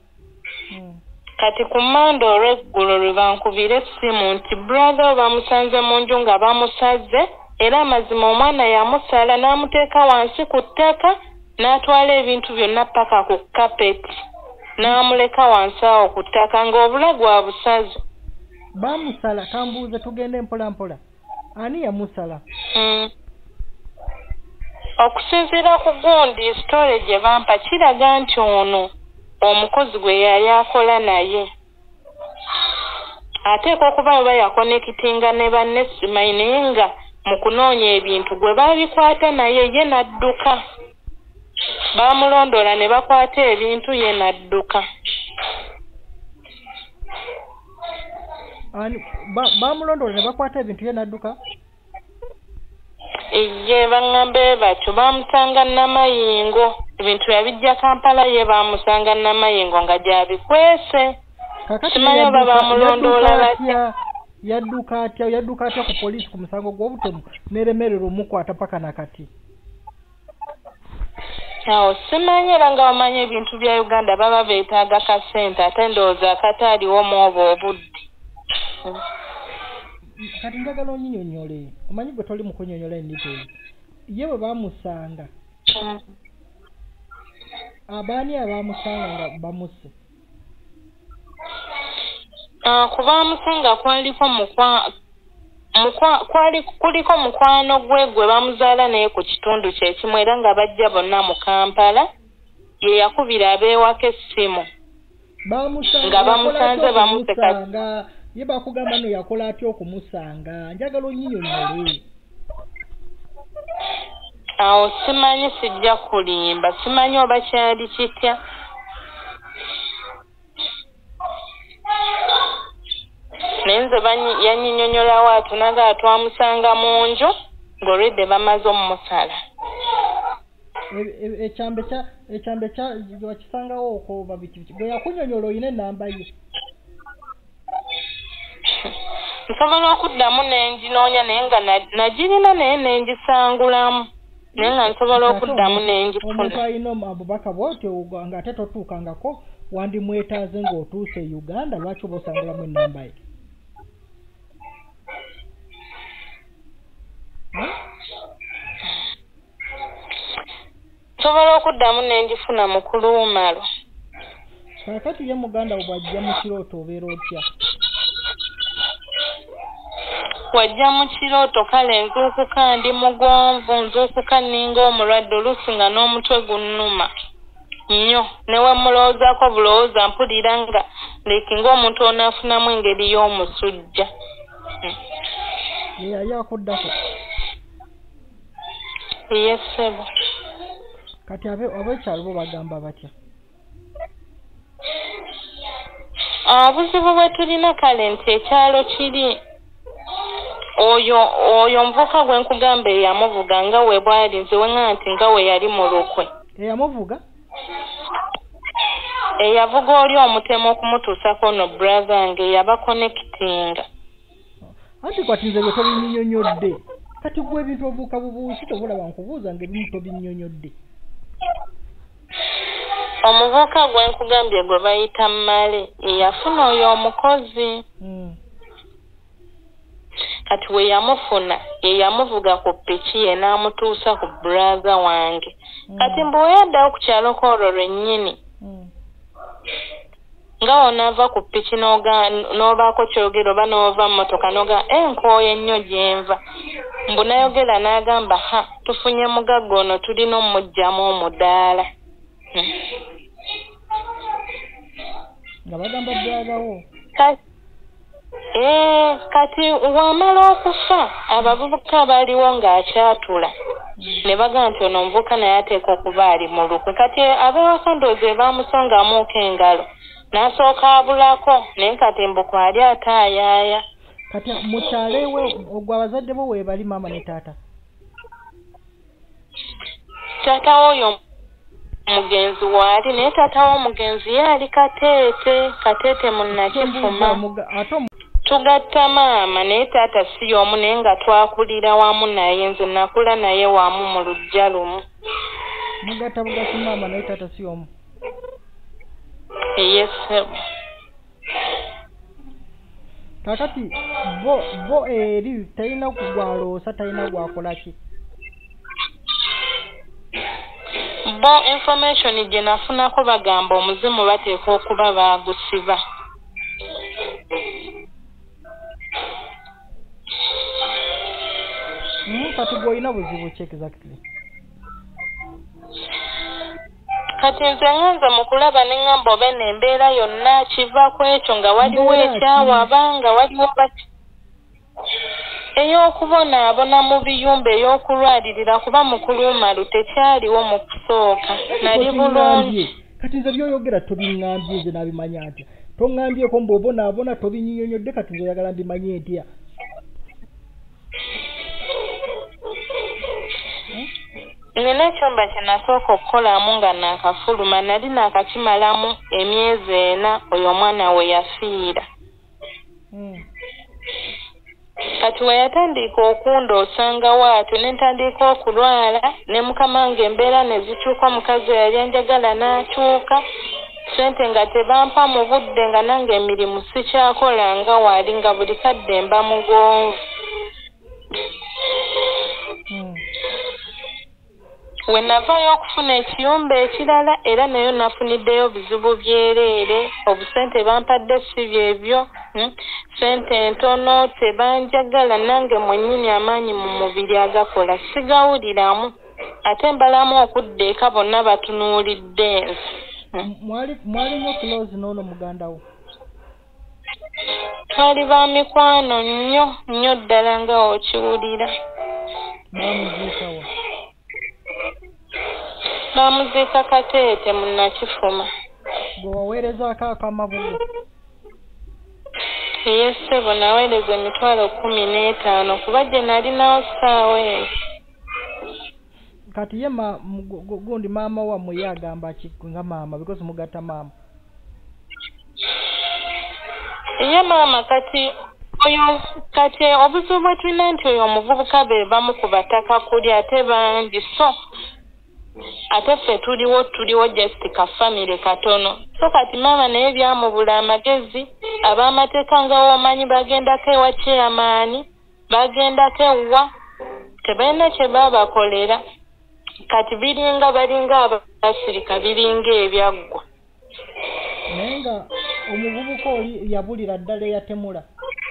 Kati ku Mande olw'eggulo lwe bankubira essimu nti brother bamusanze mu nju nga bamusaze era amazima omwana yamusala n'amuteeka wansi ku ttaka n'atwala ebintu byonna paka ku kapeti n'amuleka wansi awo ku ttaka ng'obulago abusaze. Bamusala kambuuze tugende mpola mpola. Ani yamusala? okusinziira ku gundi story gye bampa kiraga nti ono omukozi gwe yali akola naye ateekwa okuba oba yakonekitinga ne banne simanyi naye nga mu kunoonya ebintu gwe baabikwata naye ye n'adduka baamulondoola ne bakwata ebintu ye n'adduka baamulondoola ne bakwata ebintu ye n'adduka ye baŋŋambe batyo baamusanga Namayingo ebintu yabijja Kampala ye baamusanga Namayingo nga gyabikwese simanyi oba baamulondoola batya yadduka atya ku poliisi ku musango gw'obutemu n'eremerera omukwata paka nakati awo simanyi era nga omanyi ebintu bya Uganda baba beetaaga kasente ate ndowooza akataaliwo mw'oba obudde kati njagala onyinyonyole omanyi gwe toli mu kunyonyola enniteri ye bwe baamusanga abaani abaamusanga nga bamuse kubaamusanga kuliko mukwano gwe bamuzaala naye ku kitundu kyekimu era nga bajja bonna mu Kampala ye yakubira abeewaka essimu nga bamusanze bamuseka ye bakugamba no yakola atya okumusanga njagala onyinyonyole awo simanyi sijja kulimba simanyi oba kyali kitya nenze yanyinyonyolawo atunaga twamusanga mu nju ng'olwedde bamaze omumusala ekyambe wakisangawo okoba biki bwe yakunyonyola olina ennamba ye nsobola okuddamu n'enginoonya naye nga nagirina naye n'engisangulamu naye nga nsobola okuddamu n'engifuna omuntu alina abubaka bwotyo ng'ate totuukangako wandimwetaaze ng'otuuse Uganda lwaki oba osangulamu ennamba ye nsobola okuddamu n'engifuna mu kuluumalo kakati ye muganda wo bw'ajja mu kirooto obeera otya wajja mu kirooto kale nzuukuka ndi mugonvu nzuukuka nninga omulwadde oluusi nga n'omutwe gunnuma nnyo ne wemulowoozaako bulowooza mpulira nga leki ng'omuntu onaafunamu engeri y'omusujja yali akuddako yesebo kati ab'ekyalo bo bagamba batya obuzibu bwe tulina kale nti ekyalo kiri oyo mvuka gwe nkugamba eyamuvuga nga we bwali nziwe nga nti nga we yali mu lukwe eyamuvuga eyavuga oli omutemu okumutuusako no brother nge yabakonekitinga anti kwati nze bwe tobinnyonnyodde kati gwe ebintu obuuka bubuusi tobulaba nkubuuza ng'ebimu tobinnyonnyodde omuvuka gwe nkugambye gwe bayita Male eyafuna oyo omukozi kati we yamufuna ye yamuvuga ku ppiki ye n'amutuusa ku brother wange kati mbu weyaddawo ku kyalo koolwo lwennyini nga onaava ku ppiki n'obaako kyogero oba n'ova mu mmotoka n'oga nkooye nnyo gyenva mbu nayogera n'agamba tufunye mugagga ono tulina ommuggyamu omudaala nga bagamba brotherwo kati wamala okufa abavubuka baliwo ng'akyatula ne baga nti ono omuvuka naye ateekwa okuba ali mu lukwe kati abewaka ndoozi baamusongamuuko engalo n'asooka abulako naye kati mbuku ali ataayaaya kati mukyalo ewe ogwo abazadde bo weebali maama ne taata taata oyo mugenzi waali naye taata w'omugenzi ye ali kateete munnakifuma tugatta maama naye taata si y'omu naye nga twakulira wamu naye nze nakula naye wamu mu lujja lumu mugatta bugasi maama naye taata si y'omu yesebo kakati bo eri talina kugwaloosa talina gwakolaki bo information gye nafunako bagamba omuzimu bateekwa okuba baagusiba kati gw'olina buzibu ki exactly kati nze nganza mu kulaba ne ngamba oba n'embeera yonna kiva ku ekyo nga waliwo ekyawaba nga waliwo ey'okubonaabona mu biyumba ey'okulwalirira kuba mu kulumalu tekyaliwo mu kusooka nali bulungi. Kati nze byoyogera tobiŋŋambye nze nabimanya ntya toŋŋambyeko mbw'obonaabona tobinyinyonyodde kati nze oyagala mbimanye ntya. Nina ekyumba kye nasooka okukolamu nga naakafuluma nali naakakimalamu emyezi 4 oyo omwana we yafiira. Kati we yatandika okunda osanga waatu ne ntandika okulwala ne mukama nga embeera ne zikyuka omukazi yali enjagala n'akyuka ssente nga tebampa mu budde nga nange emirimu sikyakola nga waali nga buli kadde mba mugonvu. We navaayo okufuna ekiyumba ekirala era nayo nafuniddeyo bizibu byereere obusente bampadde si byebyo sente ntono tebanjagala nange mwennyini amaanyi mu mubiri agakola sigawuliramu ate mbalamu okudda eka bonna batunuulidde nsi. Mwalimu close n'ono muganda wo? Twali ba mikwano nnyo ddala nga okiwulira. Bamuziikawa? Bamuziika Kateete mu Nakifuma. Gwe waweerezaako akamabugo? Ye ssebo naweereza emitwalo 15 kuba gye nalinawo ssaawa eyo. Kati ye gundi maama wammwe ye agamba ki nga maama because mugatta maama? Ye maama kati obuzibu bwe tulina nti oyo omuvubuka be bamu ku bataka kuli ate bangi so ate ffe tuliwo just ka family katono so kati maama naye byamubula amagezi ab'amateeka nga womanyi bagendako ewa chairman bagendako ewa tebalina kye baabakolera kati balinga abasirika biringa ebyaggwa. Naye nga omuvubuka oli yabulira ddala eyatemula?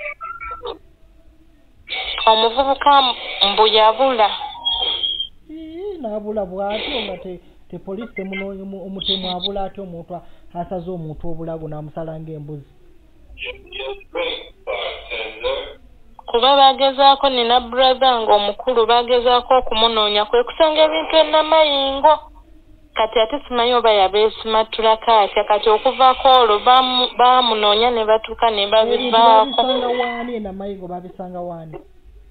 Omuvubuka mbu yabula. N'abula bw'atyo nga te poliisi temunoonya omutemu abula ate omuntu asaze omuntu obulago n'amusala ng'embuzi. Kuba bagezaako nina brother nga omukulu bagezaako okumunoonya kwe kusanga ebintu ennamayingo kati ate simanyi oba yabeesimatula kaatya kati okuvaako olwo baamunoonya ne batuuka ne babivaako. Babisanga waani ennamayingo babisanga waani?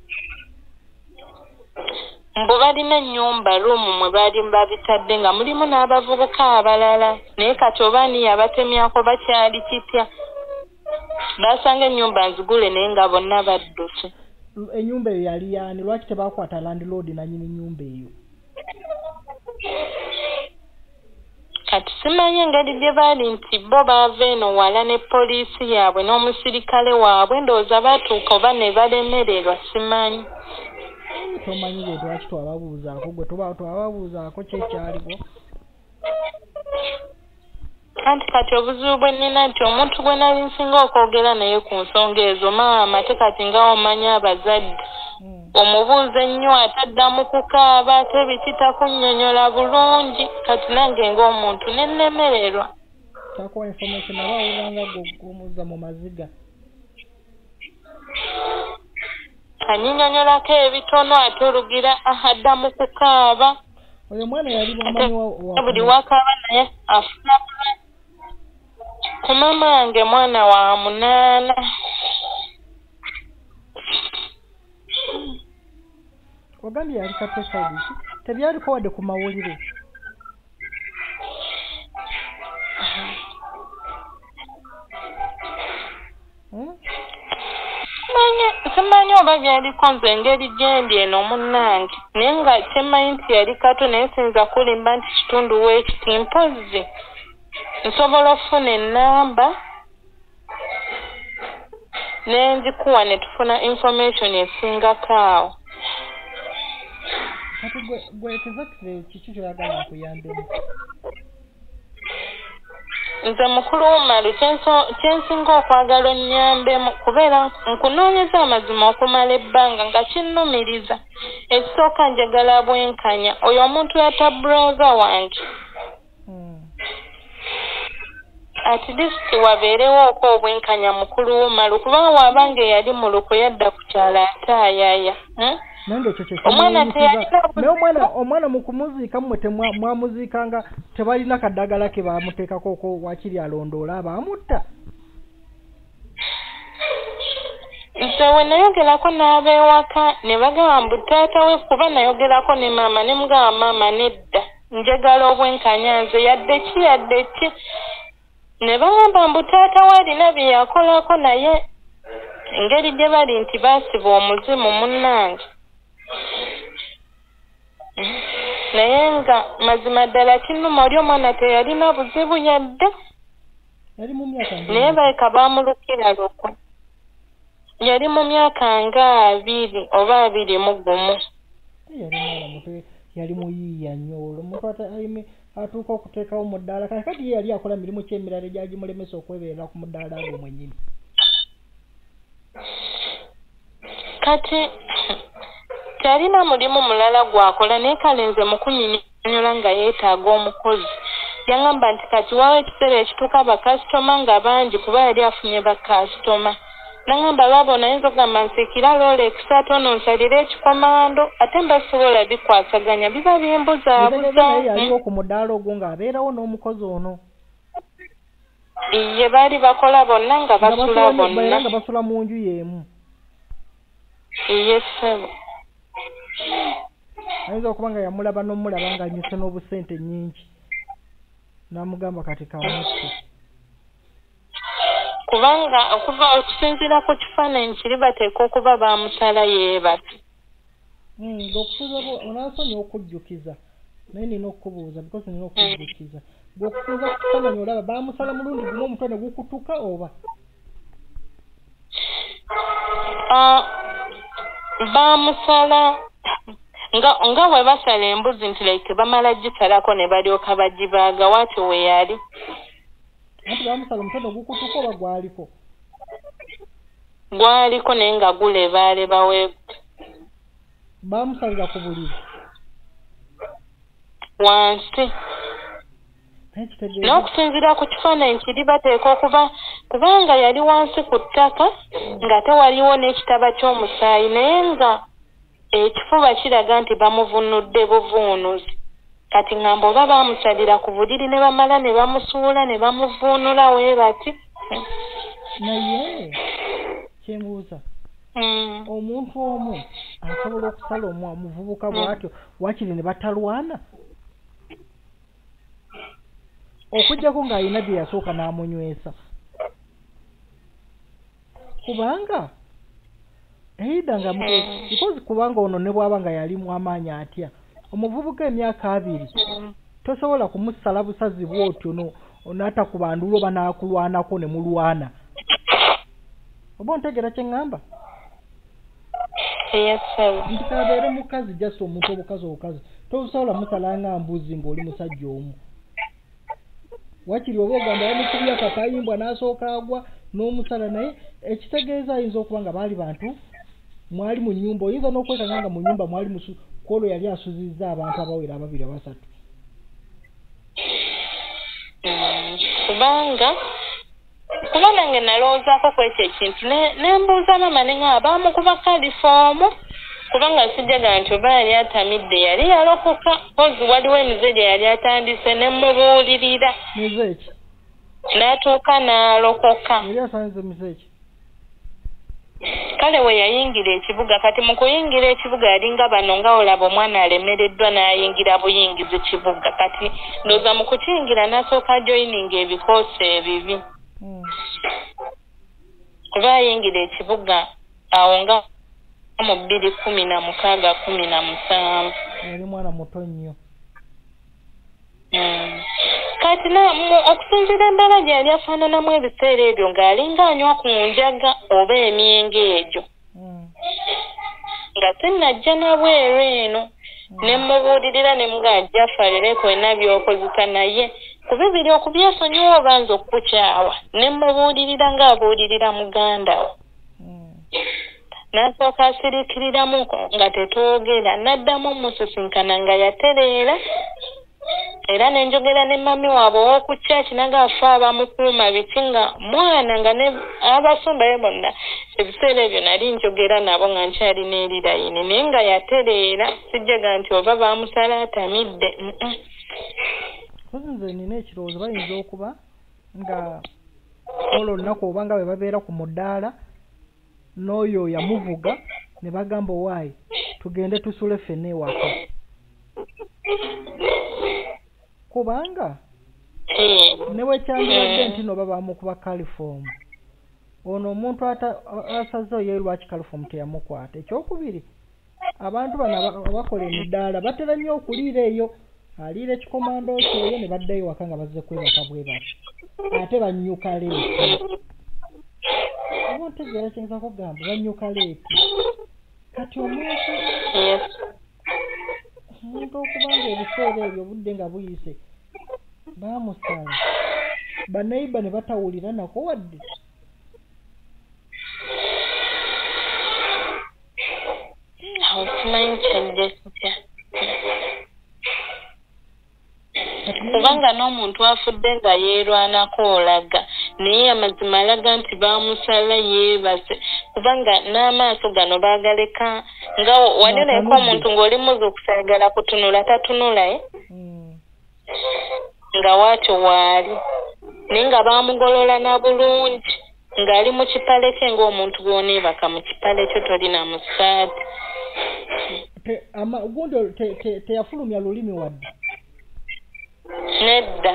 Mbu balina ennyumba luumu mwe baali babitadde nga mulimu n'abavubuka abalala naye kati obaani yabatemyako bakyali kipya basanga ennyumba nzigule naye nga bonna badduse. Ennyumba eyo yali yaani? Lwaki tebakwata landlord nanyini nnyumba eyo? Kati simanyi engeri gye baali nti bo baava eno wala ne poliisi yaabwe n'omusirikale waabwe ndowooza batuuka oba ne balemererwa simanyi. Tomanyi bwe lwaki twababuuzaako gwe twababuuzaako kyekyaliko? Anti kati obuzibu bwe nnina nti omuntu gwe nali nsinga okwogera naye ku nsonga ezo maama ate kati nga omanya abazadde omubuuza ennyo ataddamu kukaaba ate bikitakunnyonnyola bulungi kati nange ng'omuntu ne nnemererwa. Takuwa information aba awulanga gwomuza mu maziga? Anyinyonyolako ebitono ate olugira addamu kukaaba. Oyo mwana yali mumanyi wa buli wakaaba naye afuna ku maama wange mwana wa 8. Ogambye yali Kateside ki? Tebyaliko wadde ku mawulire? Simanyi oba byaliko nze engeri gyendi eno munnange naye nga kyemmanyi nti yali kato naye sinza kulimba nti kitundu w'ekiti mpozzi nsobola okufuna ennamba nenzikuwa ne tufuna information esingako awo. Kati gwe exactly kiki kyoyagala nkuyambemu? Nze mukulu w'omalu kyensinga okwagala onnyambemu kubeera nkunoonyeza amazima okumala ebbanga nga kinnumiriza. Ekisooka njagala bwenkanya oyo omuntu yatta brother wange at least wabeerewo ko obwenkanya mukulu w'omalu kubanga wabanga yali muluko yadda ku kyala ataayaya nange omwana mu kumuziika mmwe mwamuziikanga tebalina kaddagala ke bamuteekako wakiri alondoola abaamutta nse we nayogerako n'abeewaka ne bagamba mbu taata we kuba nayogerako ne maama ne mugamba maama nedda njagala obwenkanya nze yadde ki ne bagamba mbu taata we alina bye yakolako naye engeri gye bali nti baasiba omuzimu munnange naye nga mazima ddala kinnuma oli omwana teyalina buzibu yadde naye baleka baamulukira lukwe yali mu myaka nga 2 oba 21 yali muyiiya nnyo olwo omuntu atuuka okuteekawo mu ddaala kati ye yali akola mirimu ky'emirala egyagimulemesa okwebeera ku muddaala ago mwennyini kati talina mulimu mulala gwakola naye kale nze mukunyinyonyola nga yeetaaga omukozi yangamba nti kati wawo ekiseera ekituuka bakasitoma nga bangi kuba yali afunye bakasitoma nangamba baabo nayinza okugamba nsiikira Rolex ate nonsalira ekikomando ate mbasobola bikwasaganya biba bimbuzaabuza yaliwo ku mudaala ogwo ng'abeerawo n'omukozi ono ye baali bakola bonna nga basula bonna nga basula mu nju y'emu ye ssebo ayinza okuba nga yamulaba n'omulaba ng'anyuse n'obusente nnyingi n'amugamba kati kamutte kubanga okuva okusinziira ku kifaananyi kiri bateeka okuba baamusala yeebase ng'okusinza onaasonyiwa okujjukiza naye nina okubuuza because nina okujjukiza ng'okusinza ku kifaananyi olaba baamusala mulundi gumu omutwe ne gukutuka oba baamusala nga bwe basala embuzi nti like bamala gisalako ne balyoka bagibaaga waatyo we yali anti baamusala omutwe gukutuka oba gwaliko naye nga gulebaaleba weeguti baamusalira ku buliri wansi n'okusinziira ku kifaananyi kiri bateeka okuba kubanga yali wansi ku ttaka nga tewaliwo n'ekitaba ky'omusaayi naye nga ekifuba kiraga nti bamuvunudde buvuunuzi kati ngamba oba baamusalira ku buliri ne bamala ne bamusuula ne bamuvuunula wee bati naye kyembuuza omuntu omu asobola okusala omuvubuka bw'atyo wakiri ne batalwana okujjako ng'alina bye yasooka n'amunywesa kubanga eida nga because kubanga ono ne bw'aba nga yali mu amaanyi atya omuvubuka emyaka 2 tosobola kumusala busazi bw'otyo n'atakuba ndulo oba n'akulwanako ne mulwana oba ontegera kye ŋŋamba nti kabeere mukazi just omuntu obukazi tosobola musala nga mbuzi ng'oli musajja omu wakiri oba ogamba yamukubya akapayimbwa n'asooka agwa n'omusala naye ekitegeeza ayinza okuba nga baali bantu mwali mu nnyumba oyinza n'okwekanga nga mu nnyumba mwali kwolwo yali asuzizza abantu abawera 2-3 kuba nange nalowoozaako ku ekyo ekintu nembuuza maama ne nga baamukuba kalifoomu kubanga sijjaga nti oba yali atamidde yali yalokoka pozi waliwo emize gye yali atandise ne mubuulirira n'atuuka n'alokoka kale we yayingira ekibuga kati mu kuyingira ekibuga yalinga bano nga olaba omwana alemereddwa n'ayingira buyingizi kibuga kati ndooza mu kukiyingira n'asooka joyininga ebikoosi ebibi kuba ayingira ekibuga awo nga mu 2016-17 yali mwana muto nnyo kati okusinziira endala gyali afaananamu ebiseera ebyo ng'alinga anywa ku njaga oba emyenge egyo nga sinnajja nabweru eno ne mubuulirira ne mugajja afalireko ena by'okozesa naye ku bibiri okubyesonyiwa oba nze okukukyawa ne mubuulirira ng'abuulirira muganda we n'asooka asiriikiriramu nga tetwogera n'addamu musisinkana nga yatereera era nenjogera ne mami waabwe ow'oku church naga afa abamukuuma biti nga mwana nga ne abasumbayo bonna ebiseera ebyo nali njogera nabo nga nkyalina erirayini naye nga yatereera sijjaga nti oba baamusala atamidde nze nina ekirowoozo bayinza okuba nga olwo olunaku oba nga bwe babeera ku mudaala n'oyo yamuvuga ne bagamba owaayi tugende tusule ffenna ewaka kubanga ne bwekyandibadde nti no babamukuba kalifomu ono omuntu asazeewo ye lwaki kalifomu teyamukwata. Ekyokubiri abantu bano abakola emidaala batera nnyo okuliira eyo aliira ekikomando kyeyo ne baddayo waka nga bazze kwebaka bwe bati ate banyuka leeti oba ntegeera kyengeza kugamba banyuka leeti kati omuntu okuba nga ebiseera ebyo obudde nga buyise baamusala baneiba ne batawulira nako wadde kubanga n'omuntu afudde nga yeerwanako olaga naye amazima alaga nti baamusala yeebase kubanga n'amaaso gano baagaleka nga waneneko omuntu ng'oli muzi okusagala kutunula tatunula nga waakyo waali naye nga baamugolola na bulungi ng'ali mu kipale kye ng'omuntu gw'oneebaka mu kipale kyo tolina mu ssaati gundi teyafulumya lulimi wadde nedda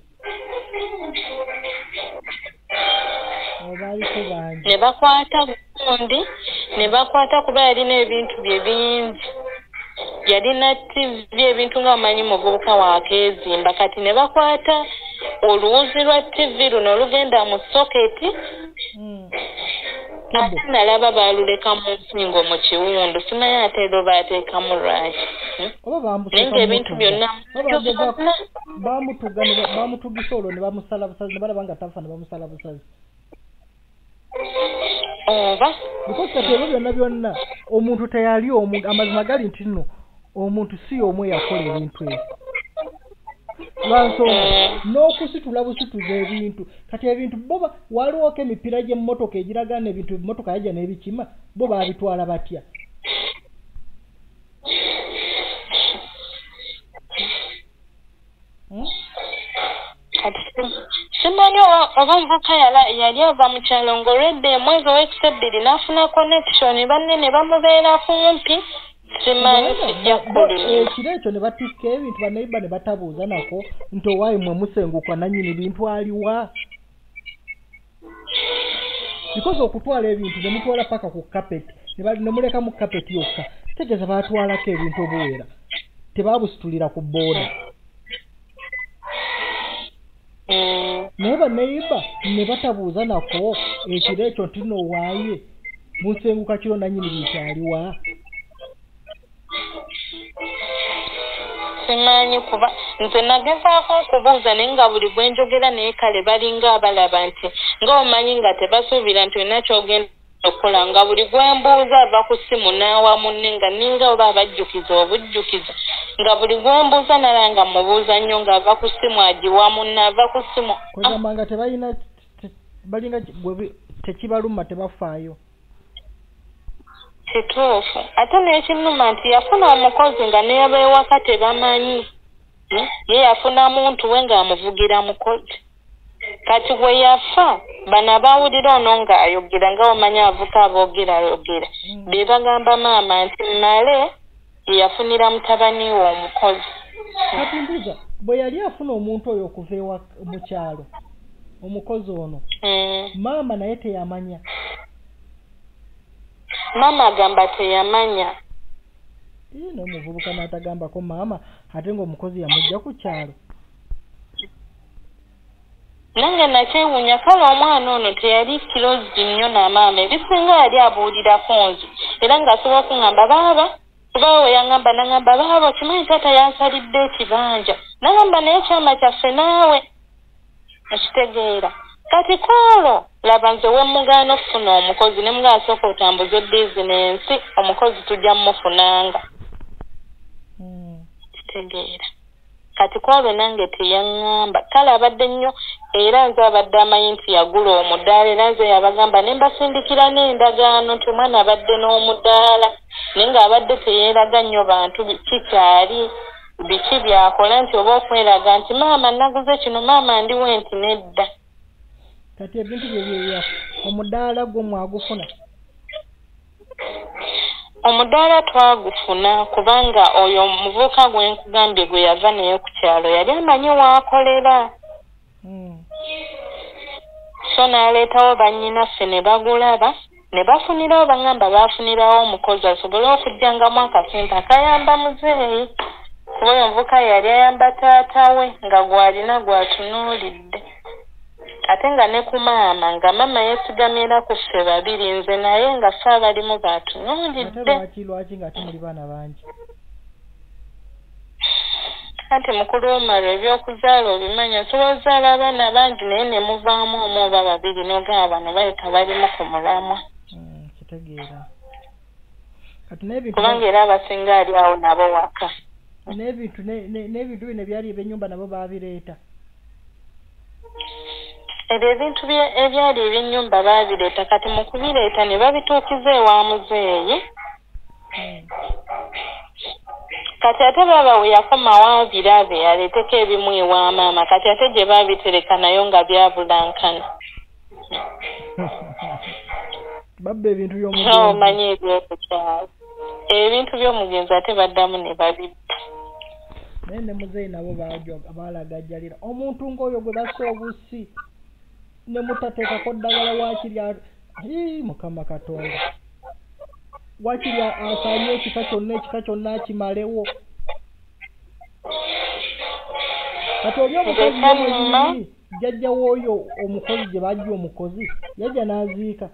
ne bakwata gundi ne bakwata kuba yalina ebintu bye bingi yalina tivi ebintu nga amanyi muvubuka waakeezimba kati ne bakwata oluwuzi lwa tivi luno olugenda mu soketi ate nalaba baaluleka mu nsingo mu kiwundu simanyi ate ero baateekamu lwaki naye ng'ebintu byonna bamutugisa olwo ne bamusala busazi ne balaba nga tafa ne bamusala busazi oba because kati ebyo byonna byonna omuntu teyali omu amazima gali nti nno omuntu si omu eyakola ebintu ebyo lwansonga n'okusitula busituza ebintu kati ebintu bo waliwoko emipiira gy'emmotoka egiraga n'ebintu emmotoka yajja n'ebikima bo baabitwala batya simanyi oba nvuka yali ava mu kyalo ng'olwedde mwezi ow'ekisebbiri n'afuna connection banne ne bamubeera kumpi simanyi sijja kukulira ekiro ekyo ne batikka ebintu baneiba ne batabuuza nako nti owaayi mwe musenguka nannyini bintu aliwa because okutwala ebintu ne mutwala paka ku kapeti ne muleka mu kapeti yokka kitegeeza baatwalako ebintu obuwera tebaabusitulira ku booda naye baneiba ne batabuuza nako ekiro ekyo nti no waaye musenguka kiro nannyini bintu aliwa simanyi kuba nze nagezaako okubuuza naye nga buli bwe njogera naye kale balinga abalaba nti nga omanyi nga tebasuubira nti olina kyogenda okukola nga buli gwe mbuuza ava ku ssimu n'awa munne nga ninga oba abajjukiza obujjukiza nga buli gwe mbuuza nala nga mubuuza nnyo ng'ava ku ssimu agiwa munne ava ku ssimu kwegamba nga tebalina balinga tekibaluma tebafaayo kituufu ate n'ekinuma nti yafuna omukozi nga neyabeewaka tebamanyi ye yafuna muntu we ng'amuvugira mukozi kati bwe yafa bano abawulira ono ng'ayogera nga omanyi avuka aboogera ayogera be bagamba maama nti male ye yafunira mutabani we omukozi kati mbuuza bwe yali afuna omuntu oyo okuva mu kyalo omukozi ono maama naye teyamanya maama agamba teyamanya n'omuvubuka n'atagambako maama ate ng'omukozi yamujja ku kyalo nange nakyewuunya kale omwana ono teyali kirozi nnyo na maama ebisinga yali abuulirako nze era ng'asobola okuŋŋamba baaba kuba we yaŋŋamba naŋŋamba baaba okimanyi taata yansalidde ekibanja naŋŋamba naye kyama kyaffe naawe okitegeera kati koolo laba nze wemugaana okufuna omukozi ne mugaasooka otambuza bizinensi omukozi tujja mmufunanga kitegeera kati kwolwo nange teyaŋŋamba kale abadde nnyo era nze abadde amanyi nti yagula omudaala era nze yabagamba ne mbasindikira n'endagaano nti omwana abadde n'omudaala naye ng'abadde teyeeraga nnyo bantu kikyali biki byakola nti oba okweraga nti maama naguze kino maama ndiwe nti nedda kati ebintu byebyeya omudaala gwo mwagufuna omudaala twagufuna kubanga oyo omuvubuka gwe nkugambye gwe yava naye ku kyalo yali amanyi waakolera so n'aleetawo bannyinaffe ne bagulaba ne bafunirawo bangamba baafunirawo omukozi asobole okujjangamu akasente akayamba muzeeyi kuba oyo omuvubuka yali ayamba taata we nga gw'alina gw'atunuulidde ate nga ne ku maama nga maama yeesigamira ku ffe babiri nze naye nga ffe abalimu baatunuulidde lwaki nga ate muli baana bangi anti mukulu womala ebyokuzaala obimanya osobola ozaala abaana bangi naye ne muvaamu omu oba babiri n'ogamba bano baleka balimu ku mulamwa kitegeera kubanga era abasinga ali awo nabo waka n'ebintu bino ebyali eb'ennyumba nabo baabireeta ebyo ebintu ebyali eb'ennyumba baabireeta kati mu kubireeta ne babituukiza ewa muzeeyi kati ate baba we yakomawo abirabe aleeteko ebimu ewa maama kati ate gye baabitereka nayo nga byabulankana babba ebintu by'omugenzi omanyi ebyokukyalo ebintu by'omugenzi ate baddamu ne babibba naye ne muzeeyi nabo baalagajjalira omuntu ng'oyo gwe bassa obusi ne mutateekako ddagala waakirya mukama katonda waakirya asaanye ekika kyonna akimalewo kati oli omukozi yemwenyini jjajjawo oyo omukozi gye bajja omukozi yajja n'aziika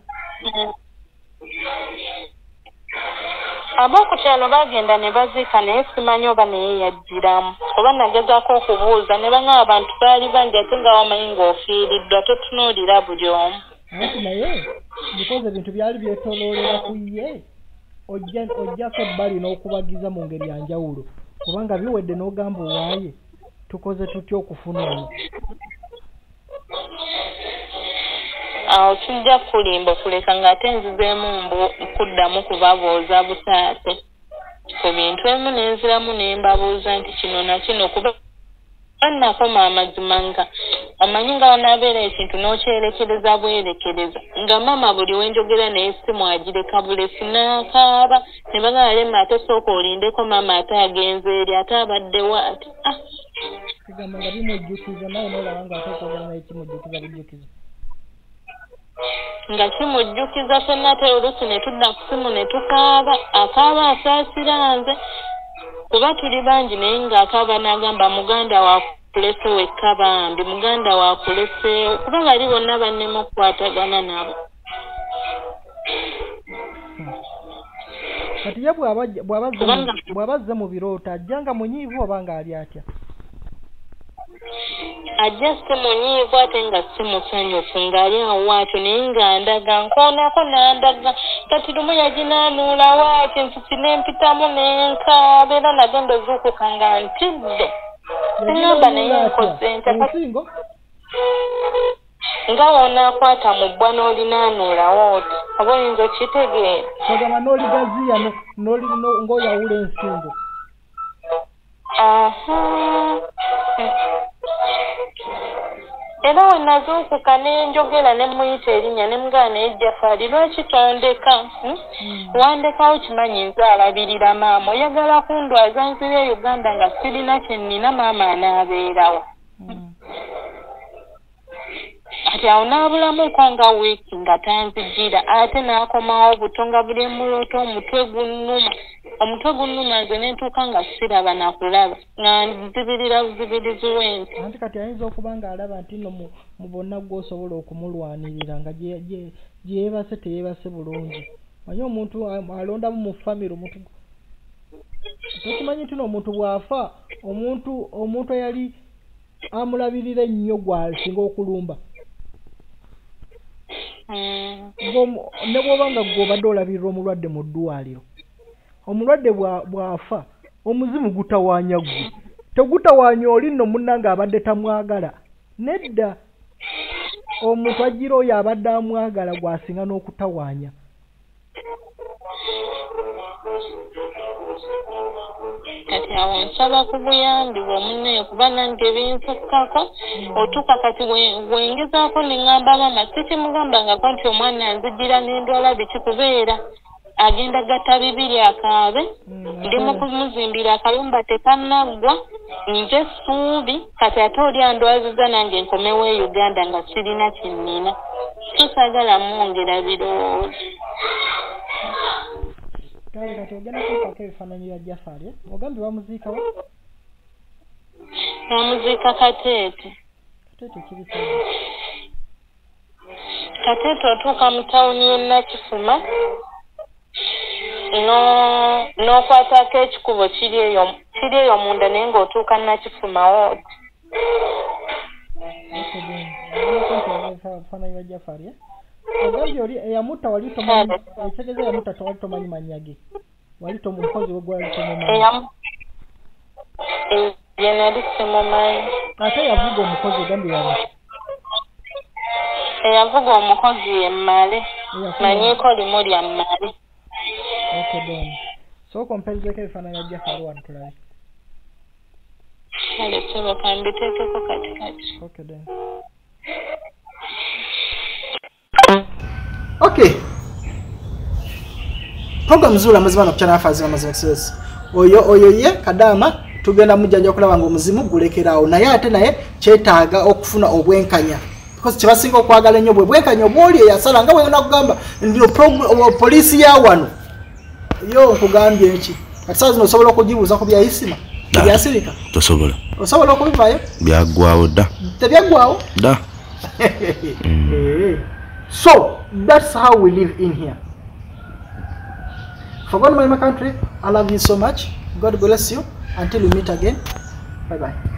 ab'okukyalo bagenda ne baziika naye simanyi oba naye yajjiramu oba nagezaako okubuuza ne bangaba abantu baali bangi ate nga wamanyi ng'ofiiriddwa totunuulira buli omu anti naye bikoze ebintu byali byetoloolera ku ye ojjako ebbali n'okubagiza mu ngeri ya njawulo kubanga biwedde n'ogamba owaaye tukoze tutya okufuna ono awo kijja kulimba okuleka ng'ate nzizeemu kuddamu kubabooza butaate ku bintu emu nenziramu ne mbabuuza nti kino na kino kuba annakoma amazima nga omanyi nga wanaabeera ekintu n'okyerekereza bwerekereza nga maama buli wenjogera naye simu agireka bulesi n'akaaba ne bagala lema ate sooka olindeko maama ate agenze eri ate abaddewo ati kigamba nga bimujjukiza naye noolaba nga ate okwogera naye kimujjukiza bujjukiza nga kimujjukiza ffenna ate oluusi ne tudda ku simu ne tukaaba akaaba asaasira nze kuba tuli bangi naye ng'akaaba n'agamba muganda waakulese wekka bambi muganda waakuleseewo kuba bali bonna bannema okukwatagana nabo kati ye bw'abazze mu birooto ajja nga munyiivu oba ng'ali atya ajja si munyiivu ate nga si musanyufu ng'ali awo atyo naye ng'andaga nkoonako n'andaga kati lumu yaginaanuula waati nsisi n'empitamu n'enkaaba era nagenda ozuukuka nga ntidde siŋŋamba naye nkoze ensingo nga wonaakwata mu bbwa n'olinaanuulawo oti oba oyinza okitegeera ogamba n'oligaziya ng'oyawula ensingo era we nazuukuka n'enjogera ne muyita erinnya ne mugala naye Jafari lwaki tondeka wandekawo kimanyi nze alabirira maama oyagala kundwaza nzire Uganda nga sirina kye nnina maama anaabeerawo ati awo n'abulamuko nga wiiki nga tanzigira ate n'akomawo butonga buli emulooto omutwe gunnuma nze nentuuka nga siraba nakulaba nga nzibirira buzibirizi w'ensi anti kati ayinza okuba ng'alaba nti nno mu bonna gw'osobola okumulwanirira nga gye yeebase teyeebase bulungi manyi omuntu alondamu mu famire omuntu tokimanyi nti n'omuntu bw'afa omuntu eyali amulabirira ennyo gw'asinga okulumba ne bw'oba nga gw'obadde olabirira omulwadde mu ddwaliro omulwadde bw'afa omuzimu gutawaanya gwe tegutawaanya oli nno munnanga abadde tamwagala nedda omuntu agira oyo abadde amwagala gwasinga n'okutawaanya kati awo nsaba ku buyambi bwomunnaye kuba nange binsukkako otuuka kati bwengezaako ne ŋŋamba mama sikimugambangako nti omwana anzigira n'endwala biki kubeera agenda gatta bibiri akaabe ndi mu kumuzimbira akayumba tekannaggwa nje ssuubi kati ate oli andwaziza nange nkomewo e Uganda nga sirina kinnina tusaagala mwongera birowoozo kale kati ogenda kumpako ebifaananyi bya Jafari ogambye bamuziika wa bamuziika Kateete kiriko Kateete otuuka mu tawuni y'e Nakifuma n'okwatako ekikubo kiri eyo munda naye ng'otuuka Nakifuma woodi ebifaananyi bya Jafari ogambye oli eyamutta wali tomanyi ekitegeeza eyamutta tewali tomanyi mannya ge wali tomukozi we gwali tomumanyi ye nali simumanyi ate yavuga omukozi ogambye yali eyavuga omukozi ye Mmale manyiiko limu lya Mmale okay then sooka ompeerezeeko ebifaananyi bya Jafari wano tulabe kale soboka mbiteekeko katikati okay then okay program zula mazima no kuchana afazi wa mazima success oyo ye kadama tugenda mujanja okulaba ngo omuzimu gulekeraawo naye ate naye kyetaaga okufuna obwenkanya because kyebasinga okwagala ennyo bwenkanya obwoli eyasala nga bwena kugamba ndio polisi ya wano yo nkugambye eki kati saa zino osobola okugibuuza ku byayisima byasirika tosobola osobola okubivaayo byaggwawo dda tebyaggwawo dda So that's how we live in here. For God, my country, I love you so much. God bless you. Until we meet again. Bye bye.